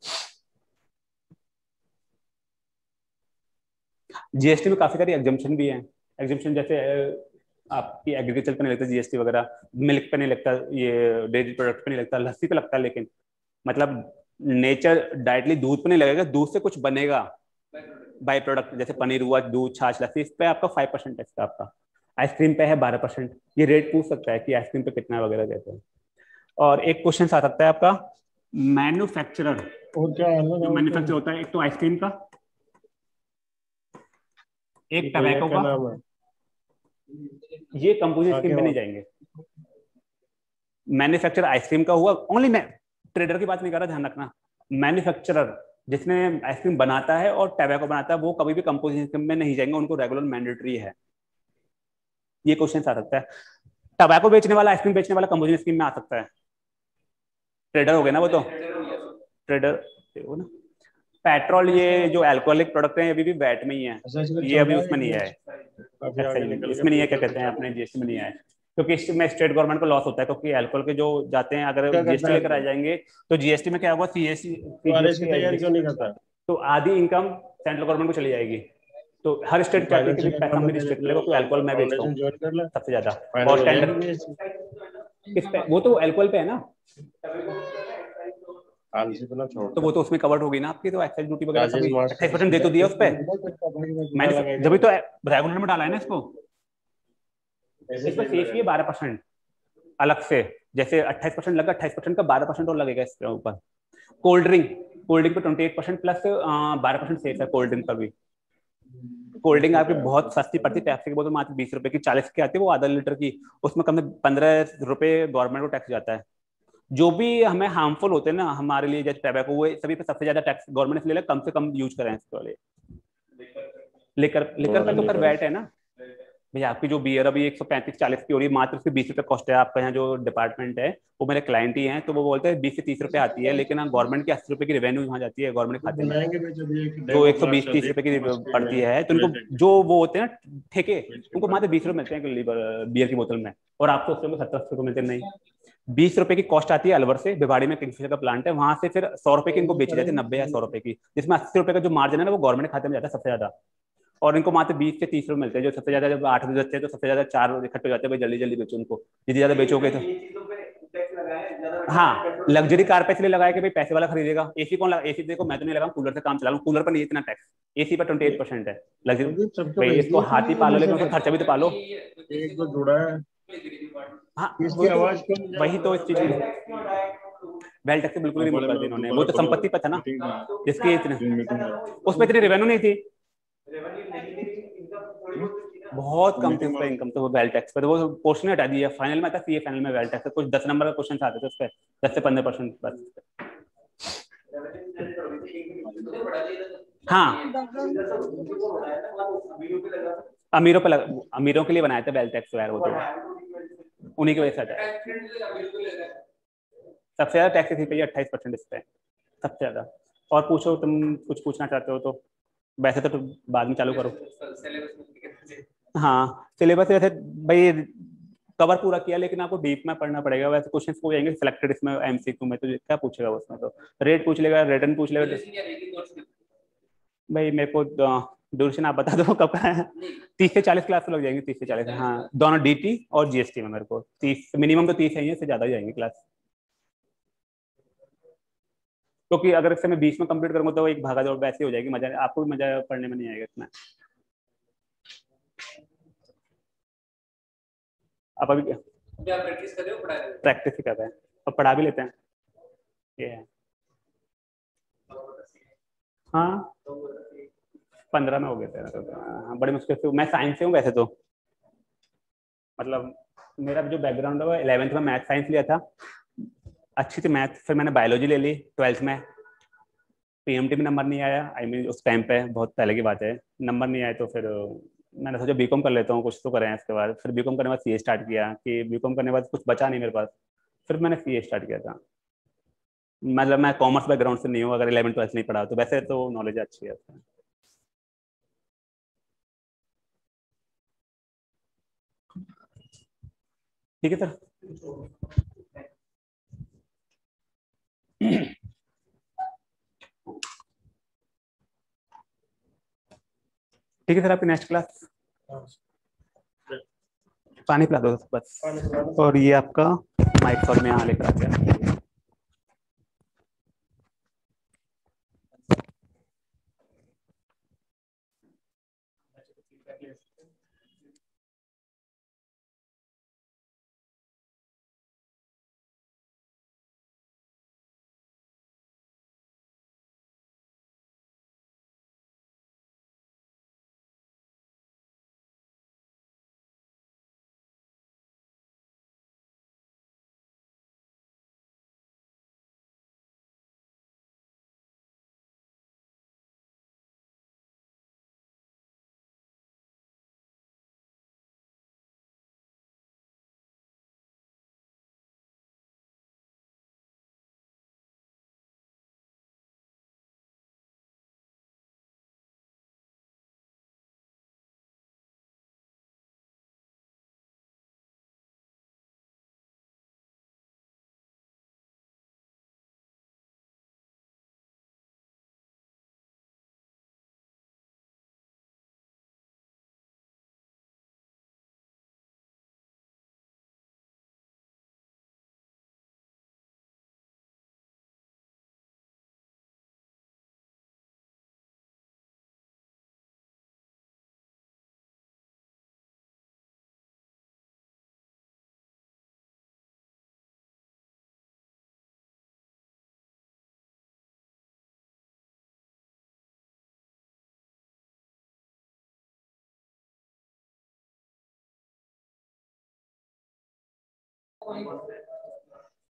जीएसटी में काफी सारी एग्जम्पशन भी हैं। एग्जम्पशन जैसे आपकी एग्रीकल्चर पे नहीं लगता जीएसटी वगैरह, मिल्क पे नहीं लगता, ये डेयरी प्रोडक्ट पे नहीं लगता, लस्सी पे लगता है, लेकिन मतलब नेचर डायरेक्टली दूध पे नहीं लगेगा, दूध से कुछ बनेगा बाई प्रोडक्ट जैसे पनीर हुआ, दूध, छाछ, लस्सी, इस पे आपका 5% टैक्स है आपका। आइसक्रीम पे है 12%। ये रेट पूछ सकता है कि आइसक्रीम पे कितना वगैरह कहते हैं। और एक क्वेश्चन आ सकता है आपका मैन्युफैक्चरर, और क्या जो मैन्युफैक्चर होता है, एक तो आइसक्रीम का, एक टबैको का, ये कंपोजिट स्कीम में नहीं जाएंगे। मैन्युफैक्चर आइसक्रीम का हुआ, ओनली मैं ट्रेडर की बात नहीं कर रहा, ध्यान रखना। मैन्युफैक्चरर जिसने आइसक्रीम बनाता है और टबैको बनाता है वो कभी भी कंपोजिट स्कीम में नहीं जाएंगे, उनको रेगुलर मैंडेटरी है। ये क्वेश्चन आ सकता है। टबैको बेचने वाला, आइसक्रीम बेचने वाला कंपोजिट स्कीम में आ सकता है। ट्रेडर हो गए ना वो, तो ट्रेडर हो ना। पेट्रोल, ये जो अल्कोहलिक प्रोडक्ट है अभी भी वैट में ही है, ये अभी उसमें नहीं है, इसमें नहीं है, क्या कहते हैं अपने जीएसटी में नहीं है, क्योंकि इसमें स्टेट गवर्नमेंट को लॉस होता है, क्योंकि अल्कोहल के जो जाते हैं अगर जीएसटी लेकर आ जाएंगे तो जीएसटी में क्या होगा, सीएसटी तो आधी इनकम सेंट्रल गवर्नमेंट को चली जाएगी। तो हर स्टेट का पैसा में रिस्ट्रिक्ट करेगा, कोई अल्कोहल मैं बेचता हूँ सबसे ज्यादा, और टेंडर किस पे, वो तो अल्कोहल पे है ना, तो वो तो उसमें कवर्ड होगी ना आपकी, तो एक्साइज ड्यूटी वगैरह सभी 28% दे तो दिया उस पे, मैंने जब भी तो रेगुलर में डाला है ना इसको, इसमें सेफ ही 12% अलग से, जैसे 28% लगा, 28% का 12% और लगेगा इसके ऊपर। कोल्ड ड्रिंक पे 28% प्लस 12% सेफ है कोल्ड ड्रिंक का भी। कोल्ड ड्रिंक आपकी बहुत सस्ती पड़ती है, पैसे की बोतल मात्र 20 रुपए की, 40 की आती है वो आधा लीटर की, उसमें कम से 15 रुपए गवर्नमेंट को टैक्स जाता है। जो भी हमें हार्मफुल होते हैं ना हमारे लिए, जैसे टैबैको, वो सभी पे सबसे ज्यादा टैक्स गवर्नमेंट ने ले, कम से कम यूज करें इसके वाले। लेकर पे तो कर वैट है ना भैया, आपकी जो बियर अभी 135-40 की हो रही है, मात्र उसकी 20 रुपए कॉस्ट है। आपका यहाँ जो डिपार्टमेंट है वो मेरे क्लाइंट ही हैं, तो वो बोलते हैं 20 से 30 रुपए आती है, लेकिन गवर्नमेंट की 80 रुपए की रेवेन्यू वहाँ जाती है गवर्नमेंट खाते में, जो 120-30 रुपए की पड़ती है, तो उनको जो वो होते हैं ना ठेके, उनको मात्र 20 रुपए मिलते हैं बियर की बोतल में, और आपको उसमें 70 रुपए मिलते नहीं। 20 रुपए की कॉस्ट आती है अलवर से, भिवाड़ी में किंगफिशर का प्लांट है, वहां से फिर 100 रुपए की इनको बेची जाती है, 90 या 100 रुपए की, जिसमें 80 रुपए का जो मार्जिन है ना वो गवर्नमेंट खाते में जाता है सबसे ज्यादा, और इनको मात्र 20 से 30 रुपए मिलते हैं। जो सबसे ज्यादा जब 8 बजे तो सबसे ज्यादा 4 इकट्ठे हो जाते हैं, भाई जल्दी जल्दी बेचो उनको, जितनी ज्यादा बेचोगे तो। हाँ लग्जरी कार पे इसलिए लगाया कि भाई पैसे वाला खरीदेगा। एसी कौन लगा, एसी देखो मैं तो नहीं लगा, कूलर से काम चला लूं, कूलर पर नहीं इतना टैक्स, एसी पर 28% है लग्जरी। भाई इसको हाथी पालो लेकिन उसका खर्चा भी तो पालो। एक तो जुड़ा है। हाँ वही तो इस चीज वेल टैक्स बिल्कुल रिमूव कर दिया इन्होंने, वो तो संपत्ति पर था ना जिसकी इतने, उसमें इतनी रेवेन्यू नहीं थी, बहुत कम थी उसका इनकम, तो वो वेल टैक्स पर वो पोर्शन हटा दिया। फाइनल में आता सीए फाइनल में वेल टैक्स, कुछ 10 नंबर का क्वेश्चन आते थे उस पर 10 से 15% बस। हाँ अमीरों के लिए बनाया था वेल टैक्स वगैरह, वो तो उन्हीं की वजह से आता है। सबसे ज्यादा टैक्स थी पे 28% इस पे, सबसे ज्यादा। और पूछो तुम कुछ पूछना चाहते हो तो, वैसे तो बाद में चालू करो। हाँ सिलेबस वैसे भाई कवर पूरा किया, लेकिन आपको डीप में पढ़ना पड़ेगा। वैसे क्वेश्चन हो जाएंगे सिलेक्टेड इसमें एमसीक्यू में, तो क्या पूछेगा उसमें, तो रेट पूछ लेगा, रिटर्न पूछ लेगा। भाई मेरे को ड्यूरेशन आप बता दो कब का है। 30 से 40 क्लास तो लग जाएंगी, 30 से 40। हाँ दोनों डीटी और जीएसटी में मेरे को 30 मिनिमम तो 30 है, इससे ज्यादा ही जाएंगी क्लास, क्योंकि अगर इससे मैं 20 में कंप्लीट करूंगा तो एक भागा दौड़ वैसे हो जाएगी, मजा आपको भी मजा पढ़ने में नहीं आएगा इतना। आप अभी क्या प्रैक्टिस कर रहे हो? प्रैक्टिस ही कर रहे हैं। और पढ़ा भी लेते हैं, ये है। हाँ 15 में हो गए थे तो, हाँ बड़ी मुश्किल से। मैं साइंस से हूँ वैसे तो, मतलब मेरा जो बैकग्राउंड है वो 11th में मैथ साइंस लिया था, अच्छी थी मैथ। फिर मैंने बायोलॉजी ले ली 12th में, पीएमटी में नंबर नहीं आया, आई मीन उस टाइम पे बहुत पहले की बात है, नंबर नहीं आए तो फिर मैंने सोचा बीकॉम कर लेता हूँ, कुछ तो करें इसके बाद। फिर बीकॉम करने के बाद सीए स्टार्ट किया, कि बीकॉम करने के बाद कुछ बचा नहीं मेरे पास, फिर मैंने सीए स्टार्ट किया था। मतलब मैं कॉमर्स बैकग्राउंड से नहीं हूँ, अगर 11th-12th नहीं पढ़ा तो वैसे तो नॉलेज अच्छी है। ठीक है सर। ठीक है सर, आपकी नेक्स्ट क्लास। पानी पिला दो बस, और ये आपका माइक सॉल में यहाँ लेकर आ गया। कोई